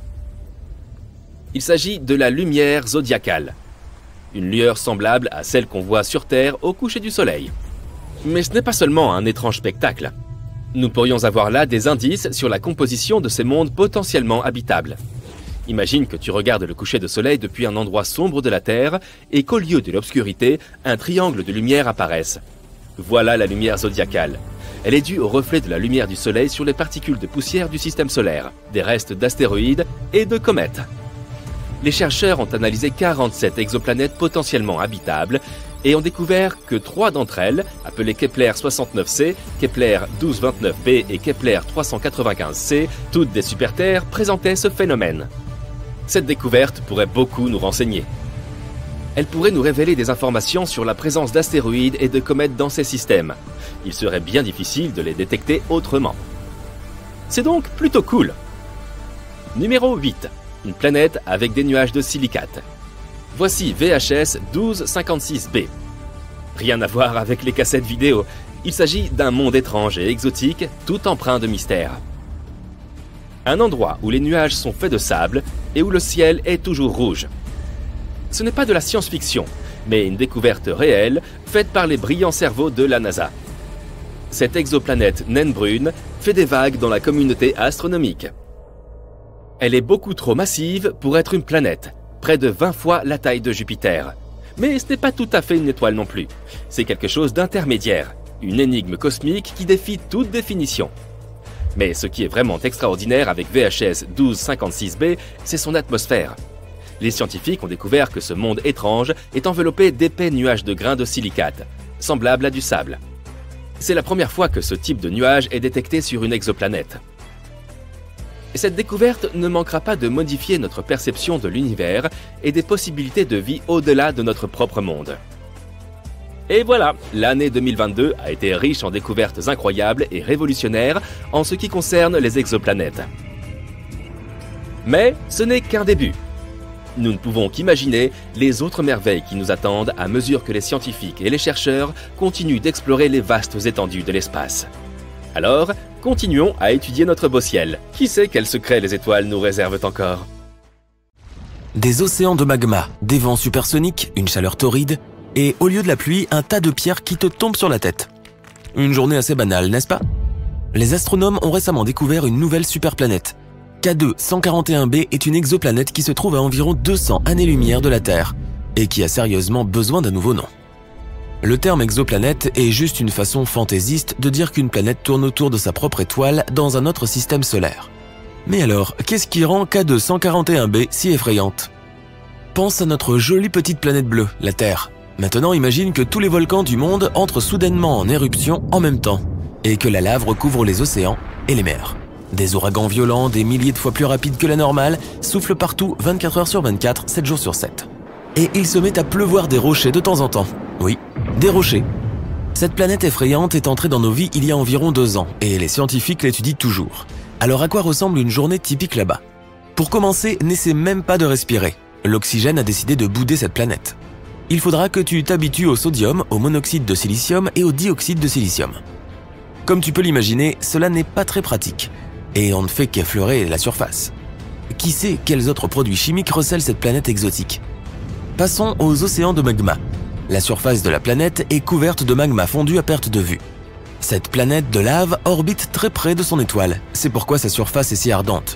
Speaker 4: Il s'agit de la lumière zodiacale, une lueur semblable à celle qu'on voit sur Terre au coucher du soleil. Mais ce n'est pas seulement un étrange spectacle. Nous pourrions avoir là des indices sur la composition de ces mondes potentiellement habitables. Imagine que tu regardes le coucher de soleil depuis un endroit sombre de la Terre et qu'au lieu de l'obscurité, un triangle de lumière apparaisse. Voilà la lumière zodiacale. Elle est due au reflet de la lumière du soleil sur les particules de poussière du système solaire, des restes d'astéroïdes et de comètes. Les chercheurs ont analysé 47 exoplanètes potentiellement habitables et ont découvert que 3 d'entre elles, appelées Kepler 69c, Kepler 1229b et Kepler 395c, toutes des super-Terres, présentaient ce phénomène. Cette découverte pourrait beaucoup nous renseigner. Elle pourrait nous révéler des informations sur la présence d'astéroïdes et de comètes dans ces systèmes. Il serait bien difficile de les détecter autrement. C'est donc plutôt cool. Numéro 8. Une planète avec des nuages de silicate. Voici VHS 1256b. Rien à voir avec les cassettes vidéo. Il s'agit d'un monde étrange et exotique, tout empreint de mystère. Un endroit où les nuages sont faits de sable et où le ciel est toujours rouge. Ce n'est pas de la science-fiction, mais une découverte réelle faite par les brillants cerveaux de la NASA. Cette exoplanète naine brune fait des vagues dans la communauté astronomique. Elle est beaucoup trop massive pour être une planète, près de 20 fois la taille de Jupiter. Mais ce n'est pas tout à fait une étoile non plus. C'est quelque chose d'intermédiaire, une énigme cosmique qui défie toute définition. Mais ce qui est vraiment extraordinaire avec VHS 1256b, c'est son atmosphère. Les scientifiques ont découvert que ce monde étrange est enveloppé d'épais nuages de grains de silicate, semblables à du sable. C'est la première fois que ce type de nuage est détecté sur une exoplanète. Cette découverte ne manquera pas de modifier notre perception de l'univers et des possibilités de vie au-delà de notre propre monde. Et voilà, l'année 2022 a été riche en découvertes incroyables et révolutionnaires en ce qui concerne les exoplanètes. Mais ce n'est qu'un début. Nous ne pouvons qu'imaginer les autres merveilles qui nous attendent à mesure que les scientifiques et les chercheurs continuent d'explorer les vastes étendues de l'espace. Alors, continuons à étudier notre beau ciel. Qui sait quels secrets les étoiles nous réservent encore ?
Speaker 5: Des océans de magma, des vents supersoniques, une chaleur torride, et au lieu de la pluie, un tas de pierres qui te tombent sur la tête. Une journée assez banale, n'est-ce pas ? Les astronomes ont récemment découvert une nouvelle superplanète. K2 141b est une exoplanète qui se trouve à environ 200 années-lumière de la Terre, et qui a sérieusement besoin d'un nouveau nom. Le terme exoplanète est juste une façon fantaisiste de dire qu'une planète tourne autour de sa propre étoile dans un autre système solaire. Mais alors, qu'est-ce qui rend K2 141b si effrayante ? Pense à notre jolie petite planète bleue, la Terre. Maintenant, imagine que tous les volcans du monde entrent soudainement en éruption en même temps, et que la lave recouvre les océans et les mers. Des ouragans violents, des milliers de fois plus rapides que la normale, soufflent partout 24 heures sur 24, 7 jours sur 7. Et il se met à pleuvoir des rochers de temps en temps. Oui, des rochers. Cette planète effrayante est entrée dans nos vies il y a environ 2 ans, et les scientifiques l'étudient toujours. Alors à quoi ressemble une journée typique là-bas ? Pour commencer, n'essaie même pas de respirer. L'oxygène a décidé de bouder cette planète. Il faudra que tu t'habitues au sodium, au monoxyde de silicium et au dioxyde de silicium. Comme tu peux l'imaginer, cela n'est pas très pratique. Et on ne fait qu'effleurer la surface. Qui sait quels autres produits chimiques recèlent cette planète exotique ? Passons aux océans de magma. La surface de la planète est couverte de magma fondu à perte de vue. Cette planète de lave orbite très près de son étoile, c'est pourquoi sa surface est si ardente.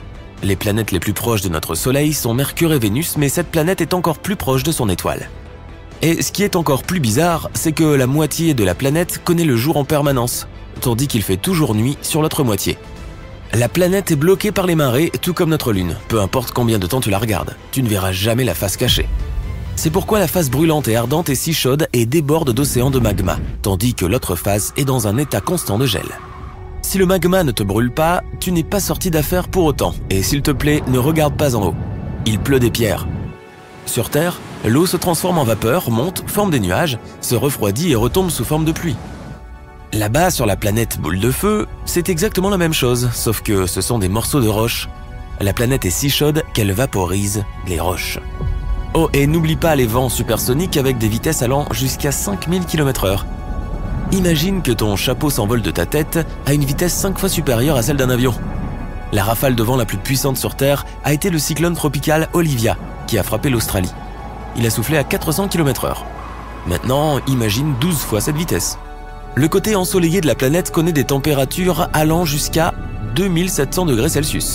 Speaker 5: Les planètes les plus proches de notre Soleil sont Mercure et Vénus, mais cette planète est encore plus proche de son étoile. Et ce qui est encore plus bizarre, c'est que la moitié de la planète connaît le jour en permanence, tandis qu'il fait toujours nuit sur l'autre moitié. La planète est bloquée par les marées, tout comme notre Lune. Peu importe combien de temps tu la regardes, tu ne verras jamais la face cachée. C'est pourquoi la face brûlante et ardente est si chaude et déborde d'océans de magma, tandis que l'autre face est dans un état constant de gel. Si le magma ne te brûle pas, tu n'es pas sorti d'affaire pour autant, et s'il te plaît, ne regarde pas en haut. Il pleut des pierres. Sur Terre, l'eau se transforme en vapeur, monte, forme des nuages, se refroidit et retombe sous forme de pluie. Là-bas, sur la planète Boule de Feu, c'est exactement la même chose, sauf que ce sont des morceaux de roches. La planète est si chaude qu'elle vaporise les roches. Oh, et n'oublie pas les vents supersoniques avec des vitesses allant jusqu'à 5000 km/h. Imagine que ton chapeau s'envole de ta tête à une vitesse 5 fois supérieure à celle d'un avion. La rafale de vent la plus puissante sur Terre a été le cyclone tropical Olivia, qui a frappé l'Australie. Il a soufflé à 400 km/h. Maintenant, imagine 12 fois cette vitesse. Le côté ensoleillé de la planète connaît des températures allant jusqu'à 2700 degrés Celsius.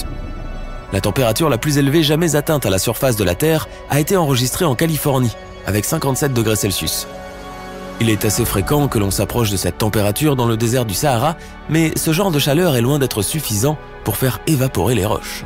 Speaker 5: La température la plus élevée jamais atteinte à la surface de la Terre a été enregistrée en Californie, avec 57 degrés Celsius. Il est assez fréquent que l'on s'approche de cette température dans le désert du Sahara, mais ce genre de chaleur est loin d'être suffisant pour faire évaporer les roches.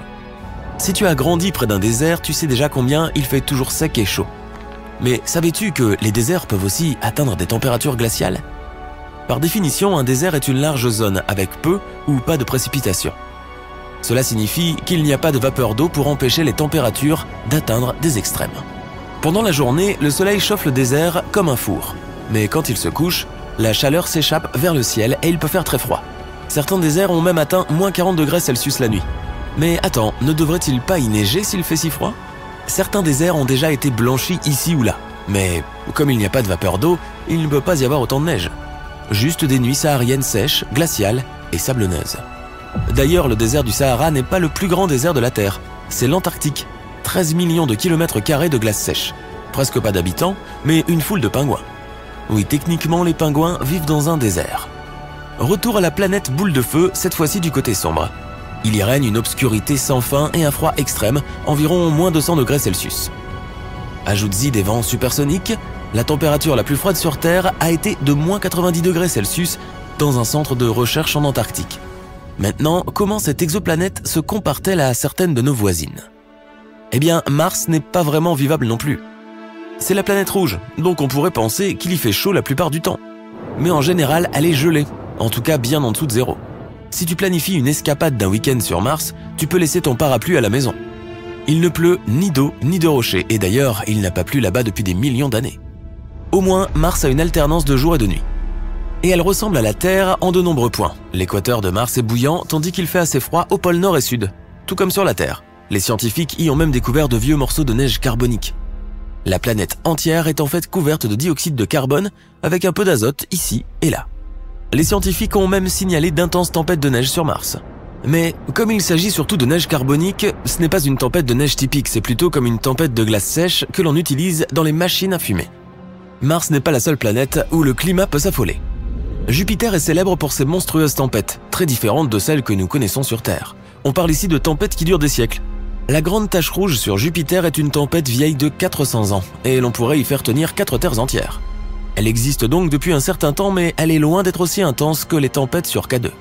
Speaker 5: Si tu as grandi près d'un désert, tu sais déjà combien il fait toujours sec et chaud. Mais savais-tu que les déserts peuvent aussi atteindre des températures glaciales ? Par définition, un désert est une large zone avec peu ou pas de précipitations. Cela signifie qu'il n'y a pas de vapeur d'eau pour empêcher les températures d'atteindre des extrêmes. Pendant la journée, le soleil chauffe le désert comme un four. Mais quand il se couche, la chaleur s'échappe vers le ciel et il peut faire très froid. Certains déserts ont même atteint moins 40 degrés Celsius la nuit. Mais attends, ne devrait-il pas y neiger s'il fait si froid ? Certains déserts ont déjà été blanchis ici ou là. Mais comme il n'y a pas de vapeur d'eau, il ne peut pas y avoir autant de neige. Juste des nuits sahariennes sèches, glaciales et sablonneuses. D'ailleurs, le désert du Sahara n'est pas le plus grand désert de la Terre. C'est l'Antarctique. 13 millions de kilomètres carrés de glace sèche. Presque pas d'habitants, mais une foule de pingouins. Oui, techniquement, les pingouins vivent dans un désert. Retour à la planète Boule de Feu, cette fois-ci du côté sombre. Il y règne une obscurité sans fin et un froid extrême, environ moins 200 degrés Celsius. Ajoute-y des vents supersoniques, la température la plus froide sur Terre a été de moins 90 degrés Celsius dans un centre de recherche en Antarctique. Maintenant, comment cette exoplanète se compare-t-elle à certaines de nos voisines ? Eh bien, Mars n'est pas vraiment vivable non plus. C'est la planète rouge, donc on pourrait penser qu'il y fait chaud la plupart du temps. Mais en général, elle est gelée, en tout cas bien en dessous de zéro. Si tu planifies une escapade d'un week-end sur Mars, tu peux laisser ton parapluie à la maison. Il ne pleut ni d'eau ni de rochers, et d'ailleurs, il n'a pas plu là-bas depuis des millions d'années. Au moins, Mars a une alternance de jour et de nuit. Et elle ressemble à la Terre en de nombreux points. L'équateur de Mars est bouillant, tandis qu'il fait assez froid au pôle nord et sud, tout comme sur la Terre. Les scientifiques y ont même découvert de vieux morceaux de neige carbonique. La planète entière est en fait couverte de dioxyde de carbone, avec un peu d'azote ici et là. Les scientifiques ont même signalé d'intenses tempêtes de neige sur Mars. Mais comme il s'agit surtout de neige carbonique, ce n'est pas une tempête de neige typique, c'est plutôt comme une tempête de glace sèche que l'on utilise dans les machines à fumer. Mars n'est pas la seule planète où le climat peut s'affoler. Jupiter est célèbre pour ses monstrueuses tempêtes, très différentes de celles que nous connaissons sur Terre. On parle ici de tempêtes qui durent des siècles. La grande tache rouge sur Jupiter est une tempête vieille de 400 ans, et l'on pourrait y faire tenir 4 terres entières. Elle existe donc depuis un certain temps, mais elle est loin d'être aussi intense que les tempêtes sur K2.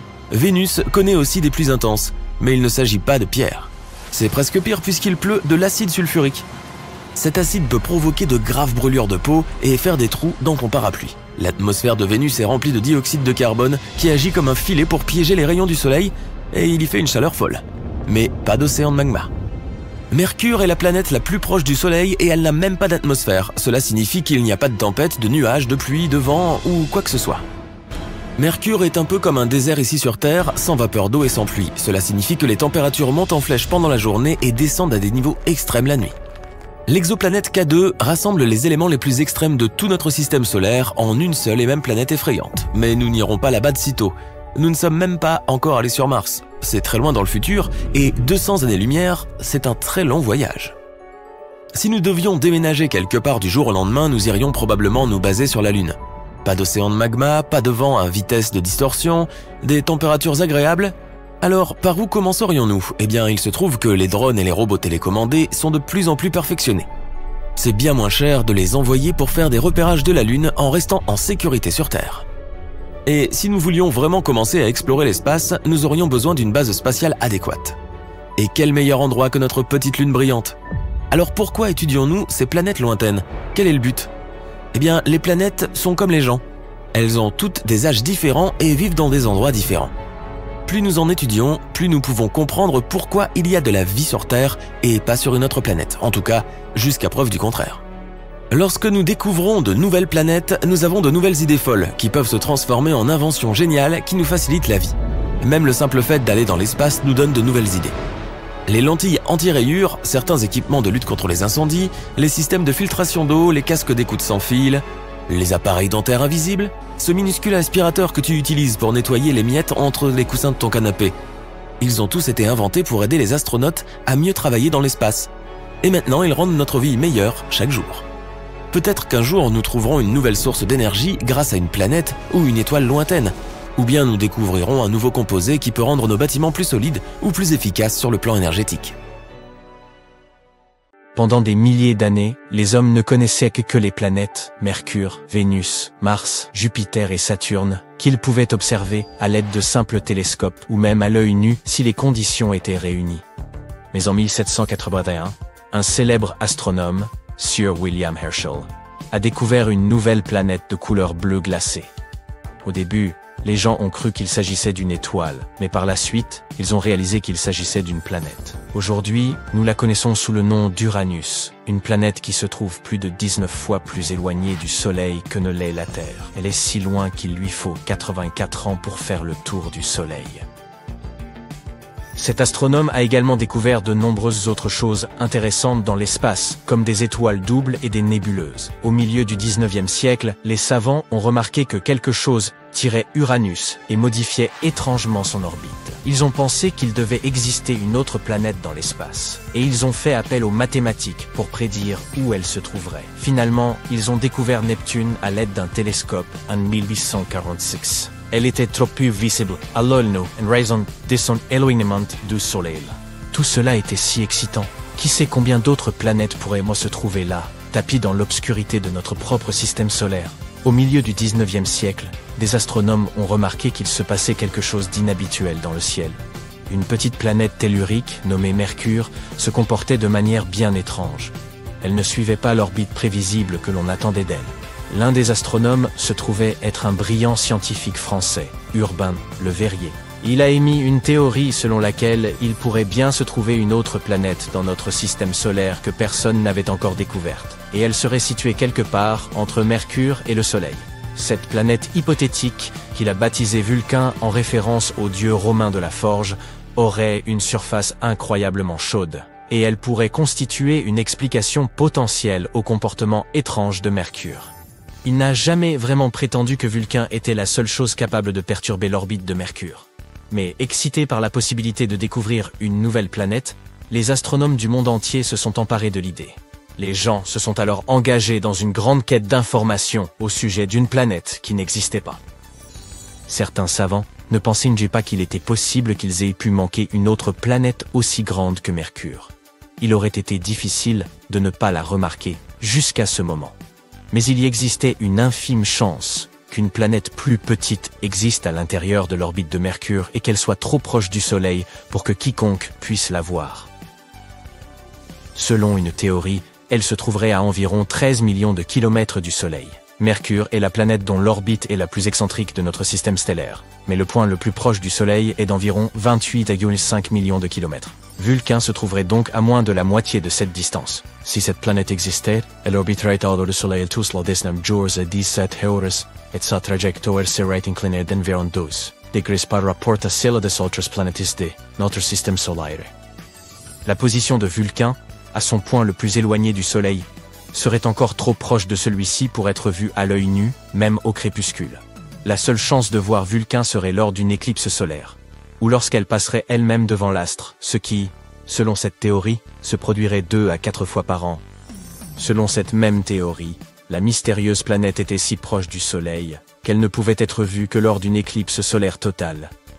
Speaker 5: Vénus connaît aussi des pluies intenses, mais il ne s'agit pas de pierre. C'est presque pire puisqu'il pleut de l'acide sulfurique. Cet acide peut provoquer de graves brûlures de peau et faire des trous dans ton parapluie. L'atmosphère de Vénus est remplie de dioxyde de carbone qui agit comme un filet pour piéger les rayons du soleil, et il y fait une chaleur folle. Mais pas d'océan de magma. Mercure est la planète la plus proche du soleil et elle n'a même pas d'atmosphère. Cela signifie qu'il n'y a pas de tempête, de nuages, de pluie, de vent ou quoi que ce soit. Mercure est un peu comme un désert ici sur Terre, sans vapeur d'eau et sans pluie. Cela signifie que les températures montent en flèche pendant la journée et descendent à des niveaux extrêmes la nuit. L'exoplanète K2 rassemble les éléments les plus extrêmes de tout notre système solaire en une seule et même planète effrayante. Mais nous n'irons pas là-bas de sitôt. Nous ne sommes même pas encore allés sur Mars. C'est très loin dans le futur et 200 années-lumière, c'est un très long voyage. Si nous devions déménager quelque part du jour au lendemain, nous irions probablement nous baser sur la Lune. Pas d'océan de magma, pas de vent à vitesse de distorsion, des températures agréables. Alors, par où commencerions-nous? Eh bien, il se trouve que les drones et les robots télécommandés sont de plus en plus perfectionnés. C'est bien moins cher de les envoyer pour faire des repérages de la Lune en restant en sécurité sur Terre. Et si nous voulions vraiment commencer à explorer l'espace, nous aurions besoin d'une base spatiale adéquate. Et quel meilleur endroit que notre petite Lune brillante? Alors pourquoi étudions-nous ces planètes lointaines? Quel est le but? Eh bien, les planètes sont comme les gens. Elles ont toutes des âges différents et vivent dans des endroits différents. Plus nous en étudions, plus nous pouvons comprendre pourquoi il y a de la vie sur Terre et pas sur une autre planète, en tout cas jusqu'à preuve du contraire. Lorsque nous découvrons de nouvelles planètes, nous avons de nouvelles idées folles qui peuvent se transformer en inventions géniales qui nous facilitent la vie. Même le simple fait d'aller dans l'espace nous donne de nouvelles idées. Les lentilles anti-rayures, certains équipements de lutte contre les incendies, les systèmes de filtration d'eau, les casques d'écoute sans fil, les appareils dentaires invisibles, ce minuscule aspirateur que tu utilises pour nettoyer les miettes entre les coussins de ton canapé. Ils ont tous été inventés pour aider les astronautes à mieux travailler dans l'espace. Et maintenant, ils rendent notre vie meilleure chaque jour. Peut-être qu'un jour, nous trouverons une nouvelle source d'énergie grâce à une planète ou une étoile lointaine. Ou bien nous découvrirons un nouveau composé qui peut rendre nos bâtiments plus solides ou plus efficaces sur le plan énergétique.
Speaker 3: Pendant des milliers d'années, les hommes ne connaissaient que les planètes, Mercure, Vénus, Mars, Jupiter et Saturne, qu'ils pouvaient observer à l'aide de simples télescopes ou même à l'œil nu si les conditions étaient réunies. Mais en 1781, un célèbre astronome, Sir William Herschel, a découvert une nouvelle planète de couleur bleu glacé. Au début, les gens ont cru qu'il s'agissait d'une étoile, mais par la suite, ils ont réalisé qu'il s'agissait d'une planète. Aujourd'hui, nous la connaissons sous le nom d'Uranus, une planète qui se trouve plus de 19 fois plus éloignée du Soleil que ne l'est la Terre. Elle est si loin qu'il lui faut 84 ans pour faire le tour du Soleil. Cet astronome a également découvert de nombreuses autres choses intéressantes dans l'espace, comme des étoiles doubles et des nébuleuses. Au milieu du 19e siècle, les savants ont remarqué que quelque chose tirait Uranus et modifiait étrangement son orbite. Ils ont pensé qu'il devait exister une autre planète dans l'espace, et ils ont fait appel aux mathématiques pour prédire où elle se trouverait. Finalement, ils ont découvert Neptune à l'aide d'un télescope en 1846. Elle était trop peu visible à l'œil nu en raison de son éloignement du Soleil. Tout cela était si excitant. Qui sait combien d'autres planètes pourraient se trouver là, tapis dans l'obscurité de notre propre système solaire. Au milieu du 19e siècle, des astronomes ont remarqué qu'il se passait quelque chose d'inhabituel dans le ciel. Une petite planète tellurique, nommée Mercure, se comportait de manière bien étrange. Elle ne suivait pas l'orbite prévisible que l'on attendait d'elle. L'un des astronomes se trouvait être un brillant scientifique français, Urbain Le Verrier. Il a émis une théorie selon laquelle il pourrait bien se trouver une autre planète dans notre système solaire que personne n'avait encore découverte, et elle serait située quelque part entre Mercure et le Soleil. Cette planète hypothétique, qu'il a baptisée Vulcain en référence au dieu romain de la forge, aurait une surface incroyablement chaude, et elle pourrait constituer une explication potentielle au comportement étrange de Mercure. Il n'a jamais vraiment prétendu que Vulcain était la seule chose capable de perturber l'orbite de Mercure. Mais excités par la possibilité de découvrir une nouvelle planète, les astronomes du monde entier se sont emparés de l'idée. Les gens se sont alors engagés dans une grande quête d'informations au sujet d'une planète qui n'existait pas. Certains savants ne pensaient pas qu'il était possible qu'ils aient pu manquer une autre planète aussi grande que Mercure. Il aurait été difficile de ne pas la remarquer jusqu'à ce moment. Mais il y existait une infime chance qu'une planète plus petite existe à l'intérieur de l'orbite de Mercure et qu'elle soit trop proche du Soleil pour que quiconque puisse la voir. Selon une théorie, elle se trouverait à environ 13 millions de kilomètres du Soleil. Mercure est la planète dont l'orbite est la plus excentrique de notre système stellaire, mais le point le plus proche du Soleil est d'environ 28,5 millions de kilomètres. Vulcain se trouverait donc à moins de la moitié de cette distance. Si cette planète existait, elle orbiterait autour du Soleil tous les 19 jours et 17 heures, et sa trajectoire serait inclinée d'environ 12 degrés par rapport à celle des autres planètes de notre système solaire. La position de Vulcain, à son point le plus éloigné du Soleil, serait encore trop proche de celui-ci pour être vue à l'œil nu, même au crépuscule. La seule chance de voir Vulcain serait lors d'une éclipse solaire, ou lorsqu'elle passerait elle-même devant l'astre, ce qui, selon cette théorie, se produirait 2 à 4 fois par an. Selon cette même théorie, la mystérieuse planète était si proche du Soleil qu'elle ne pouvait être vue que lors d'une éclipse solaire totale,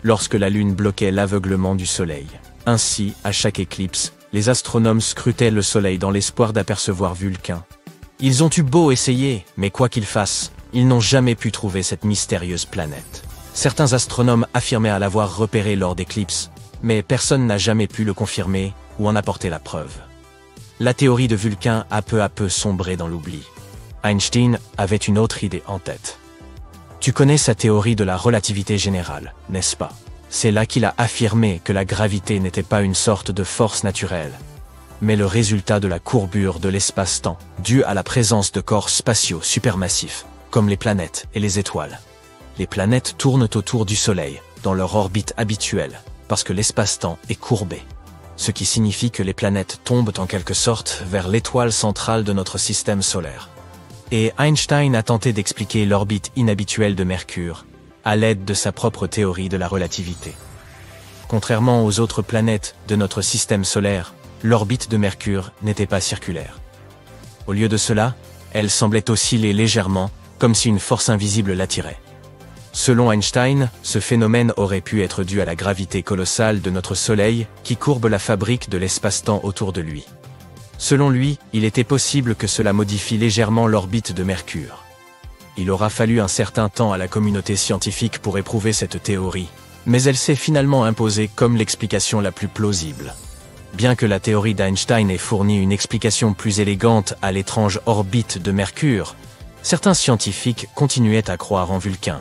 Speaker 3: lorsque la Lune bloquait l'aveuglement du Soleil. Ainsi, à chaque éclipse, les astronomes scrutaient le Soleil dans l'espoir d'apercevoir Vulcain. Ils ont eu beau essayer, mais quoi qu'ils fassent, ils n'ont jamais pu trouver cette mystérieuse planète. Certains astronomes affirmaient l'avoir repérée lors d'éclipses, mais personne n'a jamais pu le confirmer ou en apporter la preuve. La théorie de Vulcain a peu à peu sombré dans l'oubli. Einstein avait une autre idée en tête. Tu connais sa théorie de la relativité générale, n'est-ce pas? C'est là qu'il a affirmé que la gravité n'était pas une sorte de force naturelle, mais le résultat de la courbure de l'espace-temps, due à la présence de corps spatiaux supermassifs, comme les planètes et les étoiles. Les planètes tournent autour du Soleil, dans leur orbite habituelle, parce que l'espace-temps est courbé. Ce qui signifie que les planètes tombent en quelque sorte vers l'étoile centrale de notre système solaire. Et Einstein a tenté d'expliquer l'orbite inhabituelle de Mercure, à l'aide de sa propre théorie de la relativité. Contrairement aux autres planètes de notre système solaire, l'orbite de Mercure n'était pas circulaire. Au lieu de cela, elle semblait osciller légèrement, comme si une force invisible l'attirait. Selon Einstein, ce phénomène aurait pu être dû à la gravité colossale de notre Soleil qui courbe la fabrique de l'espace-temps autour de lui. Selon lui, il était possible que cela modifie légèrement l'orbite de Mercure. Il aura fallu un certain temps à la communauté scientifique pour éprouver cette théorie, mais elle s'est finalement imposée comme l'explication la plus plausible. Bien que la théorie d'Einstein ait fourni une explication plus élégante à l'étrange orbite de Mercure, certains scientifiques continuaient à croire en Vulcain.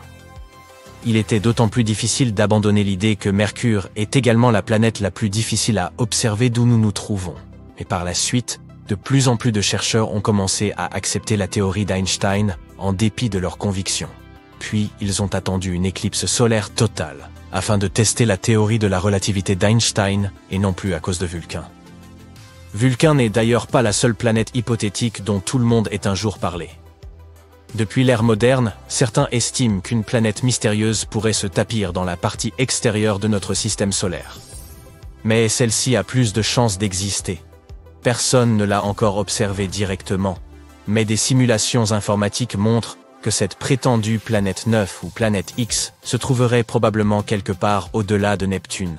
Speaker 3: Il était d'autant plus difficile d'abandonner l'idée que Mercure est également la planète la plus difficile à observer d'où nous nous trouvons. Et par la suite, de plus en plus de chercheurs ont commencé à accepter la théorie d'Einstein en dépit de leurs convictions. Puis, ils ont attendu une éclipse solaire totale, afin de tester la théorie de la relativité d'Einstein, et non plus à cause de Vulcain. Vulcain n'est d'ailleurs pas la seule planète hypothétique dont tout le monde ait un jour parlé. Depuis l'ère moderne, certains estiment qu'une planète mystérieuse pourrait se tapir dans la partie extérieure de notre système solaire. Mais celle-ci a plus de chances d'exister. Personne ne l'a encore observée directement, mais des simulations informatiques montrent que cette prétendue planète 9 ou planète X se trouverait probablement quelque part au-delà de Neptune.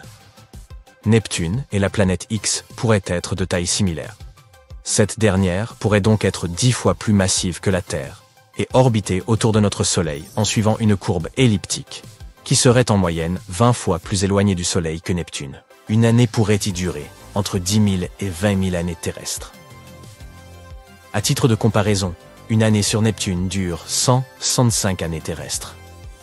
Speaker 3: Neptune et la planète X pourraient être de taille similaire. Cette dernière pourrait donc être 10 fois plus massive que la Terre et orbiter autour de notre Soleil en suivant une courbe elliptique, qui serait en moyenne 20 fois plus éloignée du Soleil que Neptune. Une année pourrait y durer entre 10 000 et 20 000 années terrestres. À titre de comparaison, une année sur Neptune dure 165 années terrestres.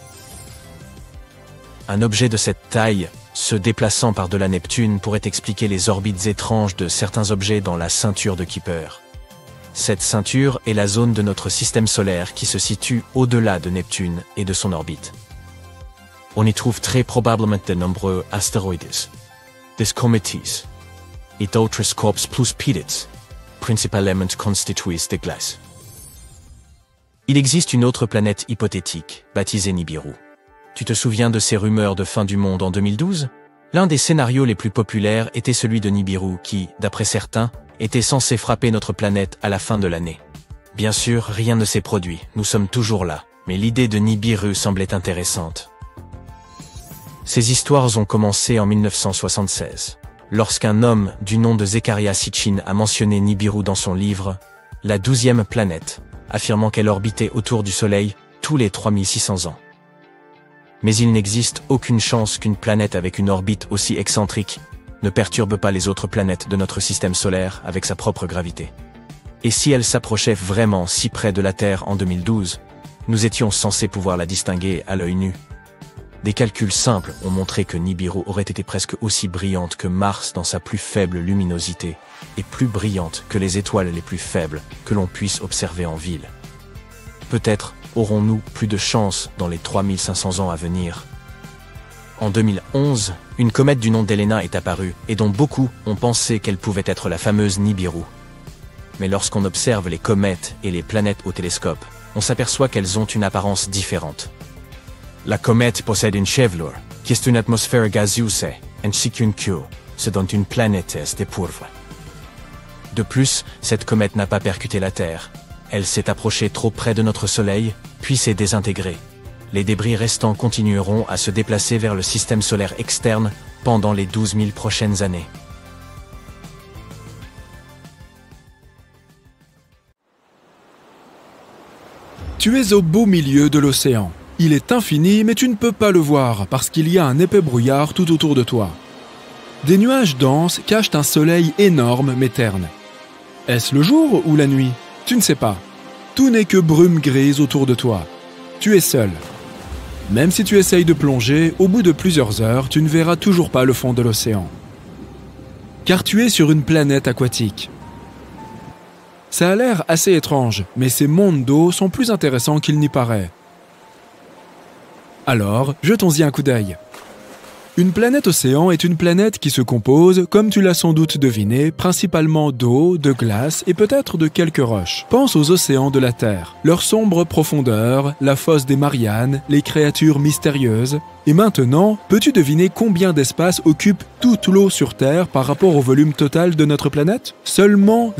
Speaker 3: Un objet de cette taille, se déplaçant par-delà Neptune, pourrait expliquer les orbites étranges de certains objets dans la ceinture de Kuiper. Cette ceinture est la zone de notre système solaire qui se situe au-delà de Neptune et de son orbite. On y trouve très probablement de nombreux astéroïdes, des comètes, et d'autres corps plus petits, principalement constitués de glace. Il existe une autre planète hypothétique, baptisée Nibiru. Tu te souviens de ces rumeurs de fin du monde en 2012? L'un des scénarios les plus populaires était celui de Nibiru qui, d'après certains, était censé frapper notre planète à la fin de l'année. Bien sûr, rien ne s'est produit, nous sommes toujours là, mais l'idée de Nibiru semblait intéressante. Ces histoires ont commencé en 1976, lorsqu'un homme du nom de Zecharia Sitchin a mentionné Nibiru dans son livre « La 12e planète », affirmant qu'elle orbitait autour du Soleil tous les 3600 ans. Mais il n'existe aucune chance qu'une planète avec une orbite aussi excentrique ne perturbe pas les autres planètes de notre système solaire avec sa propre gravité. Et si elle s'approchait vraiment si près de la Terre en 2012, nous étions censés pouvoir la distinguer à l'œil nu. Des calculs simples ont montré que Nibiru aurait été presque aussi brillante que Mars dans sa plus faible luminosité, et plus brillante que les étoiles les plus faibles que l'on puisse observer en ville. Peut-être aurons-nous plus de chance dans les 3500 ans à venir. En 2011, une comète du nom d'Helena est apparue et dont beaucoup ont pensé qu'elle pouvait être la fameuse Nibiru. Mais lorsqu'on observe les comètes et les planètes au télescope, on s'aperçoit qu'elles ont une apparence différente. La comète possède une chevelure, qui est une atmosphère gazeuse, ainsi qu'une queue, ce dont une planète est dépourvue. De plus, cette comète n'a pas percuté la Terre. Elle s'est approchée trop près de notre Soleil, puis s'est désintégrée. Les débris restants continueront à se déplacer vers le système solaire externe pendant les 12 000 prochaines années.
Speaker 1: Tu es au beau milieu de l'océan. Il est infini, mais tu ne peux pas le voir parce qu'il y a un épais brouillard tout autour de toi. Des nuages denses cachent un soleil énorme mais terne. Est-ce le jour ou la nuit? Tu ne sais pas. Tout n'est que brume grise autour de toi. Tu es seul. Même si tu essayes de plonger, au bout de plusieurs heures, tu ne verras toujours pas le fond de l'océan. Car tu es sur une planète aquatique. Ça a l'air assez étrange, mais ces mondes d'eau sont plus intéressants qu'il n'y paraît. Alors, jetons-y un coup d'œil. Une planète océan est une planète qui se compose, comme tu l'as sans doute deviné, principalement d'eau, de glace et peut-être de quelques roches. Pense aux océans de la Terre, leur sombre profondeur, la fosse des Mariannes, les créatures mystérieuses. Et maintenant, peux-tu deviner combien d'espace occupe toute l'eau sur Terre par rapport au volume total de notre planète? Seulement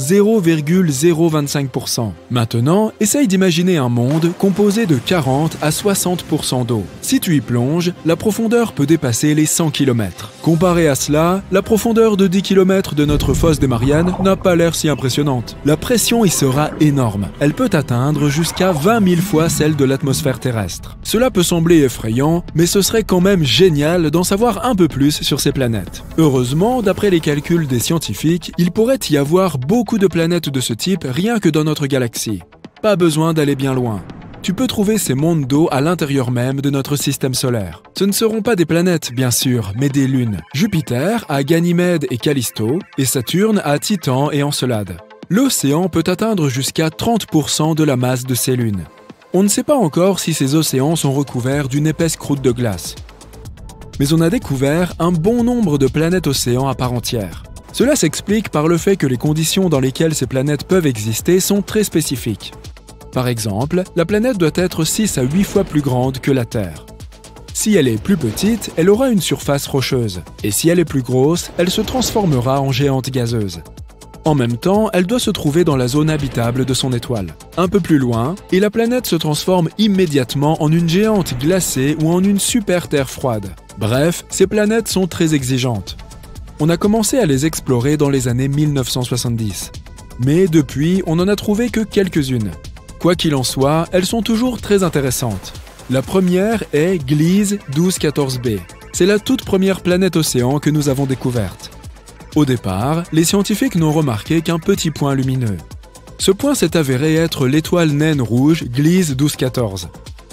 Speaker 1: 0,025%. Maintenant, essaye d'imaginer un monde composé de 40 à 60% d'eau. Si tu y plonges, la profondeur peut dépasser les 100 km. Comparé à cela, la profondeur de 10 km de notre fosse des Mariannes n'a pas l'air si impressionnante. La pression y sera énorme. Elle peut atteindre jusqu'à 20 000 fois celle de l'atmosphère terrestre. Cela peut sembler effrayant, mais ce serait quand même génial d'en savoir un peu plus sur ces planètes. Heureusement, d'après les calculs des scientifiques, il pourrait y avoir beaucoup de planètes de ce type rien que dans notre galaxie. Pas besoin d'aller bien loin. Tu peux trouver ces mondes d'eau à l'intérieur même de notre système solaire. Ce ne seront pas des planètes, bien sûr, mais des lunes. Jupiter a Ganymède et Callisto, et Saturne a Titan et Encelade. L'océan peut atteindre jusqu'à 30% de la masse de ces lunes. On ne sait pas encore si ces océans sont recouverts d'une épaisse croûte de glace. Mais on a découvert un bon nombre de planètes océans à part entière. Cela s'explique par le fait que les conditions dans lesquelles ces planètes peuvent exister sont très spécifiques. Par exemple, la planète doit être 6 à 8 fois plus grande que la Terre. Si elle est plus petite, elle aura une surface rocheuse. Et si elle est plus grosse, elle se transformera en géante gazeuse. En même temps, elle doit se trouver dans la zone habitable de son étoile. Un peu plus loin, et la planète se transforme immédiatement en une géante glacée ou en une super Terre froide. Bref, ces planètes sont très exigeantes. On a commencé à les explorer dans les années 1970. Mais depuis, on n'en a trouvé que quelques-unes. Quoi qu'il en soit, elles sont toujours très intéressantes. La première est Gliese 1214b. C'est la toute première planète océan que nous avons découverte. Au départ, les scientifiques n'ont remarqué qu'un petit point lumineux. Ce point s'est avéré être l'étoile naine rouge Gliese 1214.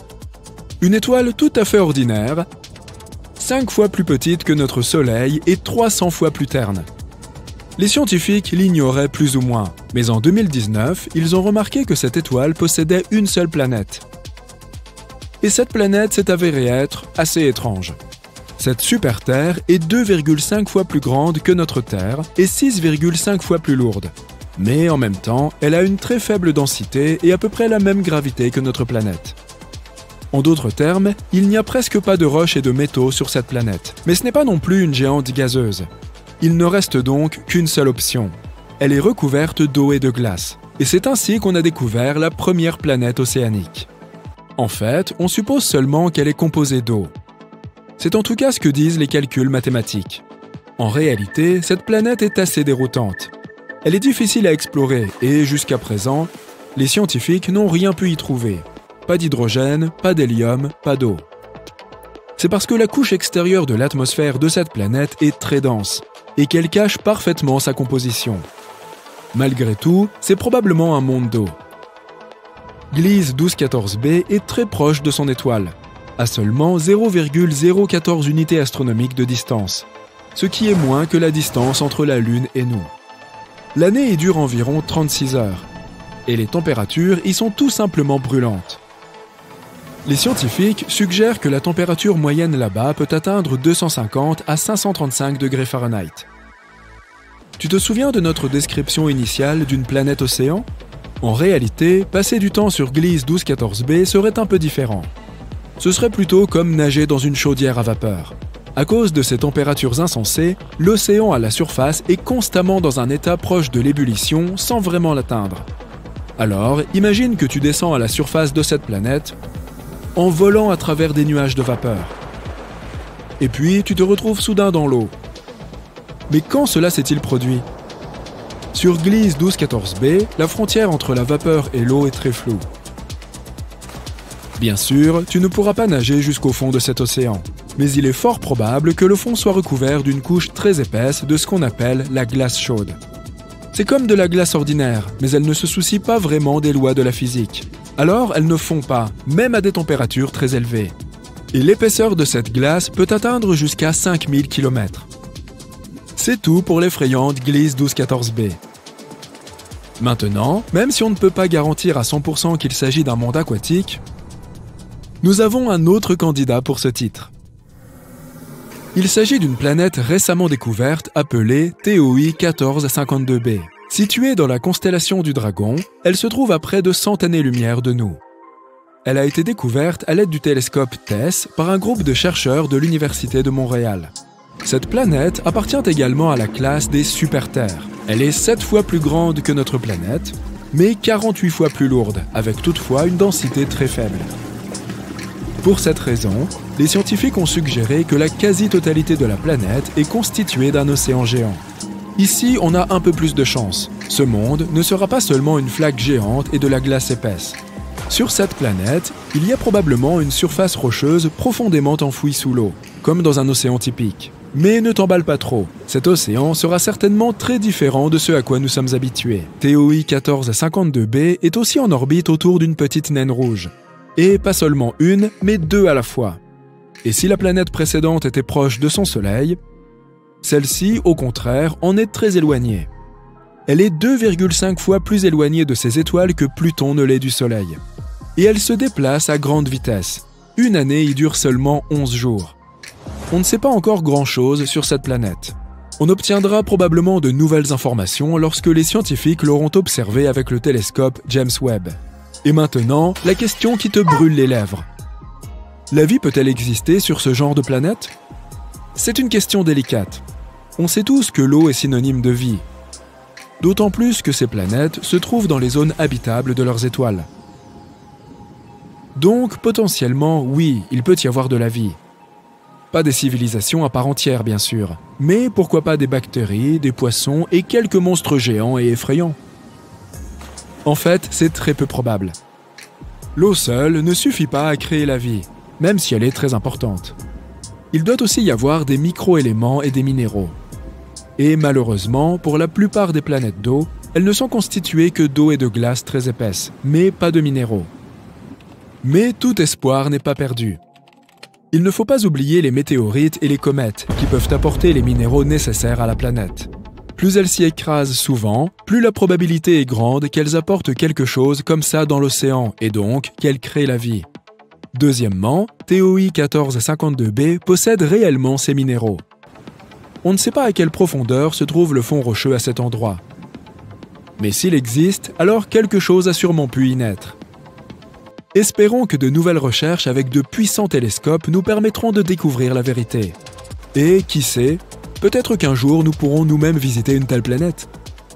Speaker 1: Une étoile tout à fait ordinaire, 5 fois plus petite que notre Soleil et 300 fois plus terne. Les scientifiques l'ignoraient plus ou moins, mais en 2019, ils ont remarqué que cette étoile possédait une seule planète. Et cette planète s'est avérée être assez étrange. Cette super Terre est 2,5 fois plus grande que notre Terre et 6,5 fois plus lourde. Mais en même temps, elle a une très faible densité et à peu près la même gravité que notre planète. En d'autres termes, il n'y a presque pas de roches et de métaux sur cette planète. Mais ce n'est pas non plus une géante gazeuse. Il ne reste donc qu'une seule option. Elle est recouverte d'eau et de glace. Et c'est ainsi qu'on a découvert la première planète océanique. En fait, on suppose seulement qu'elle est composée d'eau. C'est en tout cas ce que disent les calculs mathématiques. En réalité, cette planète est assez déroutante. Elle est difficile à explorer et, jusqu'à présent, les scientifiques n'ont rien pu y trouver. Pas d'hydrogène, pas d'hélium, pas d'eau. C'est parce que la couche extérieure de l'atmosphère de cette planète est très dense et qu'elle cache parfaitement sa composition. Malgré tout, c'est probablement un monde d'eau. Gliese 1214b est très proche de son étoile, à seulement 0,014 unités astronomiques de distance, ce qui est moins que la distance entre la Lune et nous. L'année y dure environ 36 heures, et les températures y sont tout simplement brûlantes. Les scientifiques suggèrent que la température moyenne là-bas peut atteindre 250 à 535 degrés Fahrenheit. Tu te souviens de notre description initiale d'une planète océan? En réalité, passer du temps sur Gliese 1214b serait un peu différent. Ce serait plutôt comme nager dans une chaudière à vapeur. À cause de ces températures insensées, l'océan à la surface est constamment dans un état proche de l'ébullition sans vraiment l'atteindre. Alors, imagine que tu descends à la surface de cette planète en volant à travers des nuages de vapeur. Et puis, tu te retrouves soudain dans l'eau. Mais quand cela s'est-il produit? Sur Gliese 1214b, la frontière entre la vapeur et l'eau est très floue. Bien sûr, tu ne pourras pas nager jusqu'au fond de cet océan, mais il est fort probable que le fond soit recouvert d'une couche très épaisse de ce qu'on appelle la glace chaude. C'est comme de la glace ordinaire, mais elle ne se soucie pas vraiment des lois de la physique. Alors, elle ne fond pas, même à des températures très élevées. Et l'épaisseur de cette glace peut atteindre jusqu'à 5000 km. C'est tout pour l'effrayante Gliese 1214b. Maintenant, même si on ne peut pas garantir à 100% qu'il s'agit d'un monde aquatique, nous avons un autre candidat pour ce titre. Il s'agit d'une planète récemment découverte appelée TOI 1452b. Située dans la constellation du Dragon, elle se trouve à près de 100 années-lumière de nous. Elle a été découverte à l'aide du télescope TESS par un groupe de chercheurs de l'Université de Montréal. Cette planète appartient également à la classe des super-Terres. Elle est 7 fois plus grande que notre planète, mais 48 fois plus lourde, avec toutefois une densité très faible. Pour cette raison, les scientifiques ont suggéré que la quasi-totalité de la planète est constituée d'un océan géant. Ici, on a un peu plus de chance. Ce monde ne sera pas seulement une flaque géante et de la glace épaisse. Sur cette planète, il y a probablement une surface rocheuse profondément enfouie sous l'eau, comme dans un océan typique. Mais ne t'emballe pas trop, cet océan sera certainement très différent de ce à quoi nous sommes habitués. TOI 1452b est aussi en orbite autour d'une petite naine rouge. Et pas seulement une, mais deux à la fois. Et si la planète précédente était proche de son Soleil, celle-ci, au contraire, en est très éloignée. Elle est 2,5 fois plus éloignée de ses étoiles que Pluton ne l'est du Soleil. Et elle se déplace à grande vitesse. Une année y dure seulement 11 jours. On ne sait pas encore grand-chose sur cette planète. On obtiendra probablement de nouvelles informations lorsque les scientifiques l'auront observée avec le télescope James Webb. Et maintenant, la question qui te brûle les lèvres. La vie peut-elle exister sur ce genre de planète? C'est une question délicate. On sait tous que l'eau est synonyme de vie. D'autant plus que ces planètes se trouvent dans les zones habitables de leurs étoiles. Donc, potentiellement, oui, il peut y avoir de la vie. Pas des civilisations à part entière, bien sûr, mais pourquoi pas des bactéries, des poissons et quelques monstres géants et effrayants. En fait, c'est très peu probable. L'eau seule ne suffit pas à créer la vie, même si elle est très importante. Il doit aussi y avoir des micro-éléments et des minéraux. Et malheureusement, pour la plupart des planètes d'eau, elles ne sont constituées que d'eau et de glace très épaisse, mais pas de minéraux. Mais tout espoir n'est pas perdu. Il ne faut pas oublier les météorites et les comètes qui peuvent apporter les minéraux nécessaires à la planète. Plus elles s'y écrasent souvent, plus la probabilité est grande qu'elles apportent quelque chose comme ça dans l'océan et donc qu'elles créent la vie. Deuxièmement, TOI 1452b possède réellement ces minéraux. On ne sait pas à quelle profondeur se trouve le fond rocheux à cet endroit. Mais s'il existe, alors quelque chose a sûrement pu y naître. Espérons que de nouvelles recherches avec de puissants télescopes nous permettront de découvrir la vérité. Et qui sait, peut-être qu'un jour nous pourrons nous-mêmes visiter une telle planète.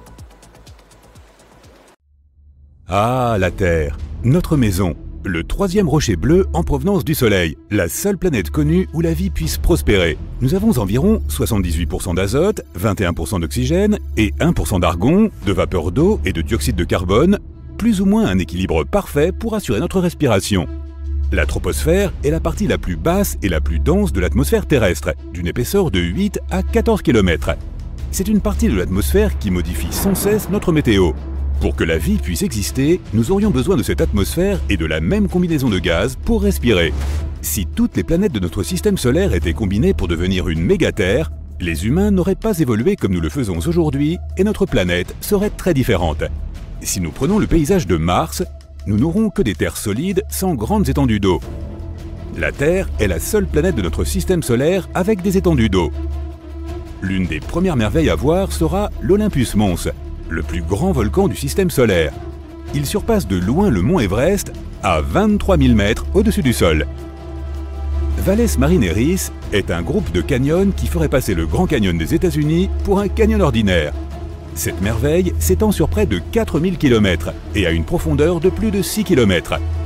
Speaker 2: Ah, la Terre, notre maison, le troisième rocher bleu en provenance du Soleil, la seule planète connue où la vie puisse prospérer. Nous avons environ 78% d'azote, 21% d'oxygène et 1% d'argon, de vapeur d'eau et de dioxyde de carbone, plus ou moins un équilibre parfait pour assurer notre respiration. La troposphère est la partie la plus basse et la plus dense de l'atmosphère terrestre, d'une épaisseur de 8 à 14 km. C'est une partie de l'atmosphère qui modifie sans cesse notre météo. Pour que la vie puisse exister, nous aurions besoin de cette atmosphère et de la même combinaison de gaz pour respirer. Si toutes les planètes de notre système solaire étaient combinées pour devenir une méga-Terre, les humains n'auraient pas évolué comme nous le faisons aujourd'hui et notre planète serait très différente. Si nous prenons le paysage de Mars, nous n'aurons que des terres solides sans grandes étendues d'eau. La Terre est la seule planète de notre système solaire avec des étendues d'eau. L'une des premières merveilles à voir sera l'Olympus Mons, le plus grand volcan du système solaire. Il surpasse de loin le mont Everest à 23 000 mètres au-dessus du sol. Valles Marineris est un groupe de canyons qui ferait passer le Grand Canyon des États-Unis pour un canyon ordinaire. Cette merveille s'étend sur près de 4000 km et a une profondeur de plus de 6 km.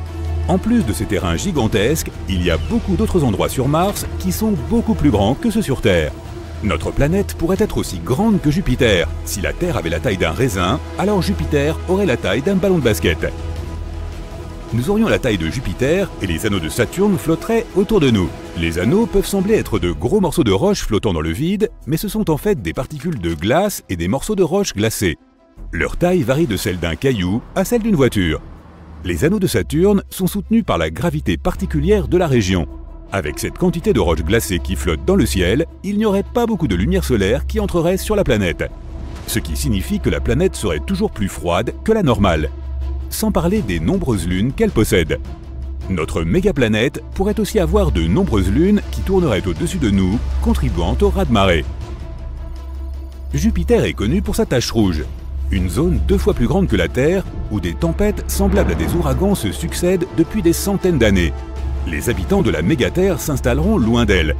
Speaker 2: En plus de ces terrains gigantesques, il y a beaucoup d'autres endroits sur Mars qui sont beaucoup plus grands que ceux sur Terre. Notre planète pourrait être aussi grande que Jupiter. Si la Terre avait la taille d'un raisin, alors Jupiter aurait la taille d'un ballon de basket. Nous aurions la taille de Jupiter et les anneaux de Saturne flotteraient autour de nous. Les anneaux peuvent sembler être de gros morceaux de roche flottant dans le vide, mais ce sont en fait des particules de glace et des morceaux de roche glacés. Leur taille varie de celle d'un caillou à celle d'une voiture. Les anneaux de Saturne sont soutenus par la gravité particulière de la région. Avec cette quantité de roches glacées qui flottent dans le ciel, il n'y aurait pas beaucoup de lumière solaire qui entrerait sur la planète. Ce qui signifie que la planète serait toujours plus froide que la normale. Sans parler des nombreuses lunes qu'elle possède. Notre mégaplanète pourrait aussi avoir de nombreuses lunes qui tourneraient au-dessus de nous, contribuant au raz-de-marée. Jupiter est connu pour sa tache rouge, une zone 2 fois plus grande que la Terre, où des tempêtes semblables à des ouragans se succèdent depuis des centaines d'années. Les habitants de la mégaterre s'installeront loin d'elle.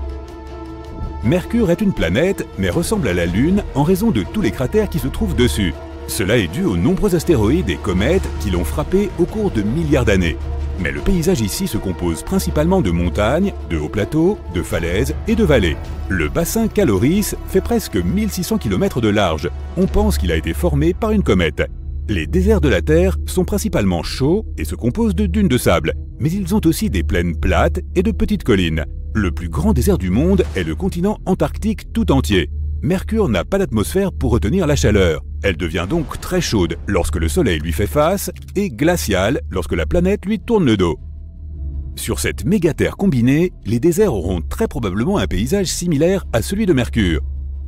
Speaker 2: Mercure est une planète, mais ressemble à la Lune en raison de tous les cratères qui se trouvent dessus. Cela est dû aux nombreux astéroïdes et comètes qui l'ont frappé au cours de milliards d'années. Mais le paysage ici se compose principalement de montagnes, de hauts plateaux, de falaises et de vallées. Le bassin Caloris fait presque 1600 km de large. On pense qu'il a été formé par une comète. Les déserts de la Terre sont principalement chauds et se composent de dunes de sable, mais ils ont aussi des plaines plates et de petites collines. Le plus grand désert du monde est le continent antarctique tout entier. Mercure n'a pas d'atmosphère pour retenir la chaleur. Elle devient donc très chaude lorsque le Soleil lui fait face et glaciale lorsque la planète lui tourne le dos. Sur cette mégaterre combinée, les déserts auront très probablement un paysage similaire à celui de Mercure.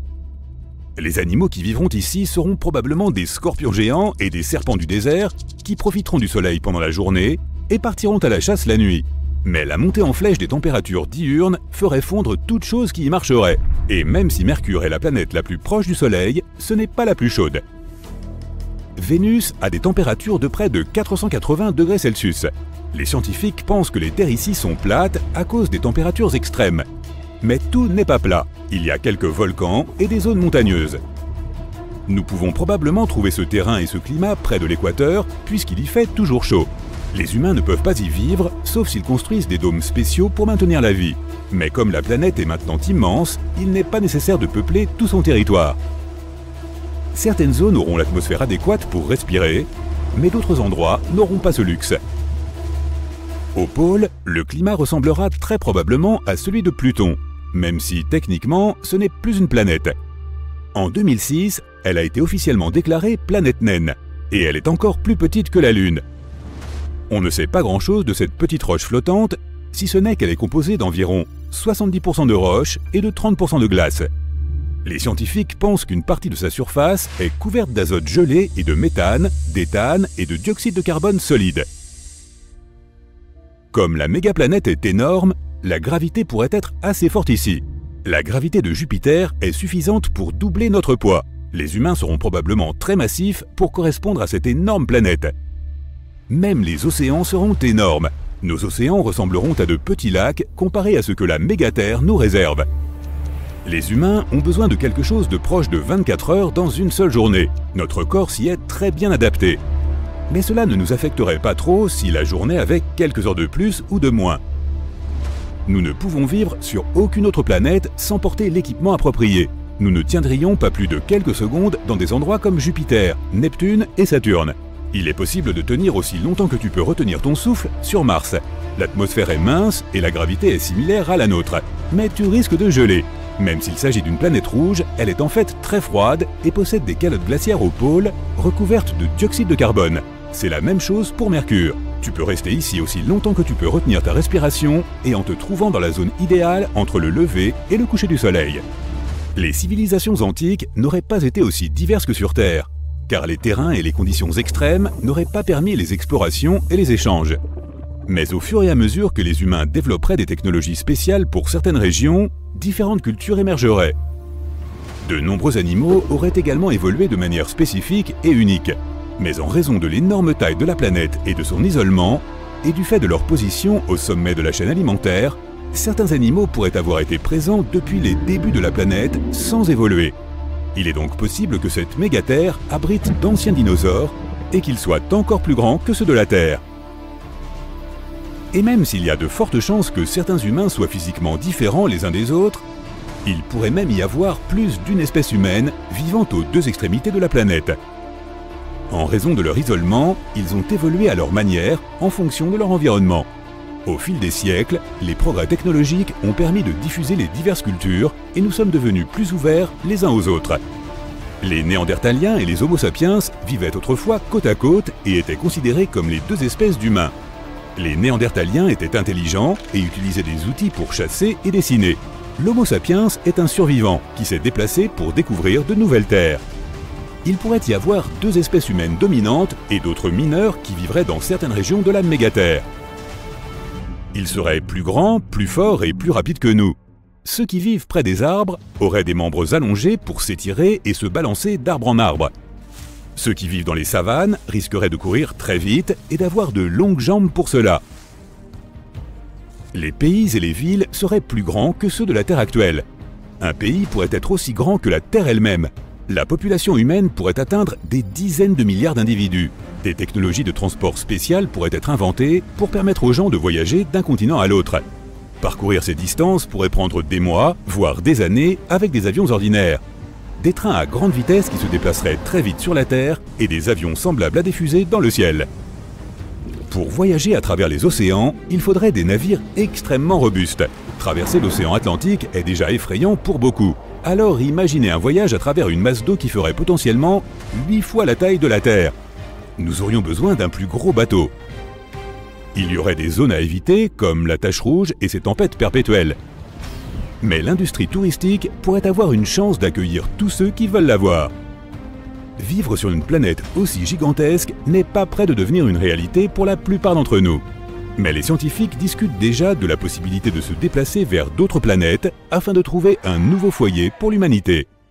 Speaker 2: Les animaux qui vivront ici seront probablement des scorpions géants et des serpents du désert qui profiteront du soleil pendant la journée et partiront à la chasse la nuit. Mais la montée en flèche des températures diurnes ferait fondre toute chose qui y marcherait. Et même si Mercure est la planète la plus proche du Soleil, ce n'est pas la plus chaude. Vénus a des températures de près de 480 degrés Celsius. Les scientifiques pensent que les terres ici sont plates à cause des températures extrêmes. Mais tout n'est pas plat. Il y a quelques volcans et des zones montagneuses. Nous pouvons probablement trouver ce terrain et ce climat près de l'équateur puisqu'il y fait toujours chaud. Les humains ne peuvent pas y vivre, sauf s'ils construisent des dômes spéciaux pour maintenir la vie. Mais comme la planète est maintenant immense, il n'est pas nécessaire de peupler tout son territoire. Certaines zones auront l'atmosphère adéquate pour respirer, mais d'autres endroits n'auront pas ce luxe. Au pôle, le climat ressemblera très probablement à celui de Pluton, même si techniquement ce n'est plus une planète. En 2006, elle a été officiellement déclarée planète naine, et elle est encore plus petite que la Lune. On ne sait pas grand-chose de cette petite roche flottante, si ce n'est qu'elle est composée d'environ 70% de roche et de 30% de glace. Les scientifiques pensent qu'une partie de sa surface est couverte d'azote gelé et de méthane, d'éthane et de dioxyde de carbone solide. Comme la mégaplanète est énorme, la gravité pourrait être assez forte ici. La gravité de Jupiter est suffisante pour doubler notre poids. Les humains seront probablement très massifs pour correspondre à cette énorme planète. Même les océans seront énormes. Nos océans ressembleront à de petits lacs comparés à ce que la mégaterre nous réserve. Les humains ont besoin de quelque chose de proche de 24 heures dans une seule journée. Notre corps s'y est très bien adapté. Mais cela ne nous affecterait pas trop si la journée avait quelques heures de plus ou de moins. Nous ne pouvons vivre sur aucune autre planète sans porter l'équipement approprié. Nous ne tiendrions pas plus de quelques secondes dans des endroits comme Jupiter, Neptune et Saturne. Il est possible de tenir aussi longtemps que tu peux retenir ton souffle sur Mars. L'atmosphère est mince et la gravité est similaire à la nôtre, mais tu risques de geler. Même s'il s'agit d'une planète rouge, elle est en fait très froide et possède des calottes glaciaires au pôle recouvertes de dioxyde de carbone. C'est la même chose pour Mercure. Tu peux rester ici aussi longtemps que tu peux retenir ta respiration et en te trouvant dans la zone idéale entre le lever et le coucher du soleil. Les civilisations antiques n'auraient pas été aussi diverses que sur Terre, car les terrains et les conditions extrêmes n'auraient pas permis les explorations et les échanges. Mais au fur et à mesure que les humains développeraient des technologies spéciales pour certaines régions, différentes cultures émergeraient. De nombreux animaux auraient également évolué de manière spécifique et unique. Mais en raison de l'énorme taille de la planète et de son isolement, et du fait de leur position au sommet de la chaîne alimentaire, certains animaux pourraient avoir été présents depuis les débuts de la planète sans évoluer. Il est donc possible que cette mégaterre abrite d'anciens dinosaures et qu'ils soient encore plus grands que ceux de la Terre. Et même s'il y a de fortes chances que certains humains soient physiquement différents les uns des autres, il pourrait même y avoir plus d'une espèce humaine vivant aux deux extrémités de la planète. En raison de leur isolement, ils ont évolué à leur manière en fonction de leur environnement. Au fil des siècles, les progrès technologiques ont permis de diffuser les diverses cultures et nous sommes devenus plus ouverts les uns aux autres. Les Néandertaliens et les Homo sapiens vivaient autrefois côte à côte et étaient considérés comme les deux espèces d'humains. Les Néandertaliens étaient intelligents et utilisaient des outils pour chasser et dessiner. L'Homo sapiens est un survivant qui s'est déplacé pour découvrir de nouvelles terres. Il pourrait y avoir deux espèces humaines dominantes et d'autres mineures qui vivraient dans certaines régions de la mégaterre. Ils seraient plus grands, plus forts et plus rapides que nous. Ceux qui vivent près des arbres auraient des membres allongés pour s'étirer et se balancer d'arbre en arbre. Ceux qui vivent dans les savanes risqueraient de courir très vite et d'avoir de longues jambes pour cela. Les pays et les villes seraient plus grands que ceux de la Terre actuelle. Un pays pourrait être aussi grand que la Terre elle-même. La population humaine pourrait atteindre des dizaines de milliards d'individus. Des technologies de transport spéciales pourraient être inventées pour permettre aux gens de voyager d'un continent à l'autre. Parcourir ces distances pourrait prendre des mois, voire des années, avec des avions ordinaires. Des trains à grande vitesse qui se déplaceraient très vite sur la Terre et des avions semblables à des fusées dans le ciel. Pour voyager à travers les océans, il faudrait des navires extrêmement robustes. Traverser l'océan Atlantique est déjà effrayant pour beaucoup. Alors imaginez un voyage à travers une masse d'eau qui ferait potentiellement 8 fois la taille de la Terre. Nous aurions besoin d'un plus gros bateau. Il y aurait des zones à éviter, comme la tache rouge et ses tempêtes perpétuelles. Mais l'industrie touristique pourrait avoir une chance d'accueillir tous ceux qui veulent la voir. Vivre sur une planète aussi gigantesque n'est pas près de devenir une réalité pour la plupart d'entre nous. Mais les scientifiques discutent déjà de la possibilité de se déplacer vers d'autres planètes afin de trouver un nouveau foyer pour l'humanité.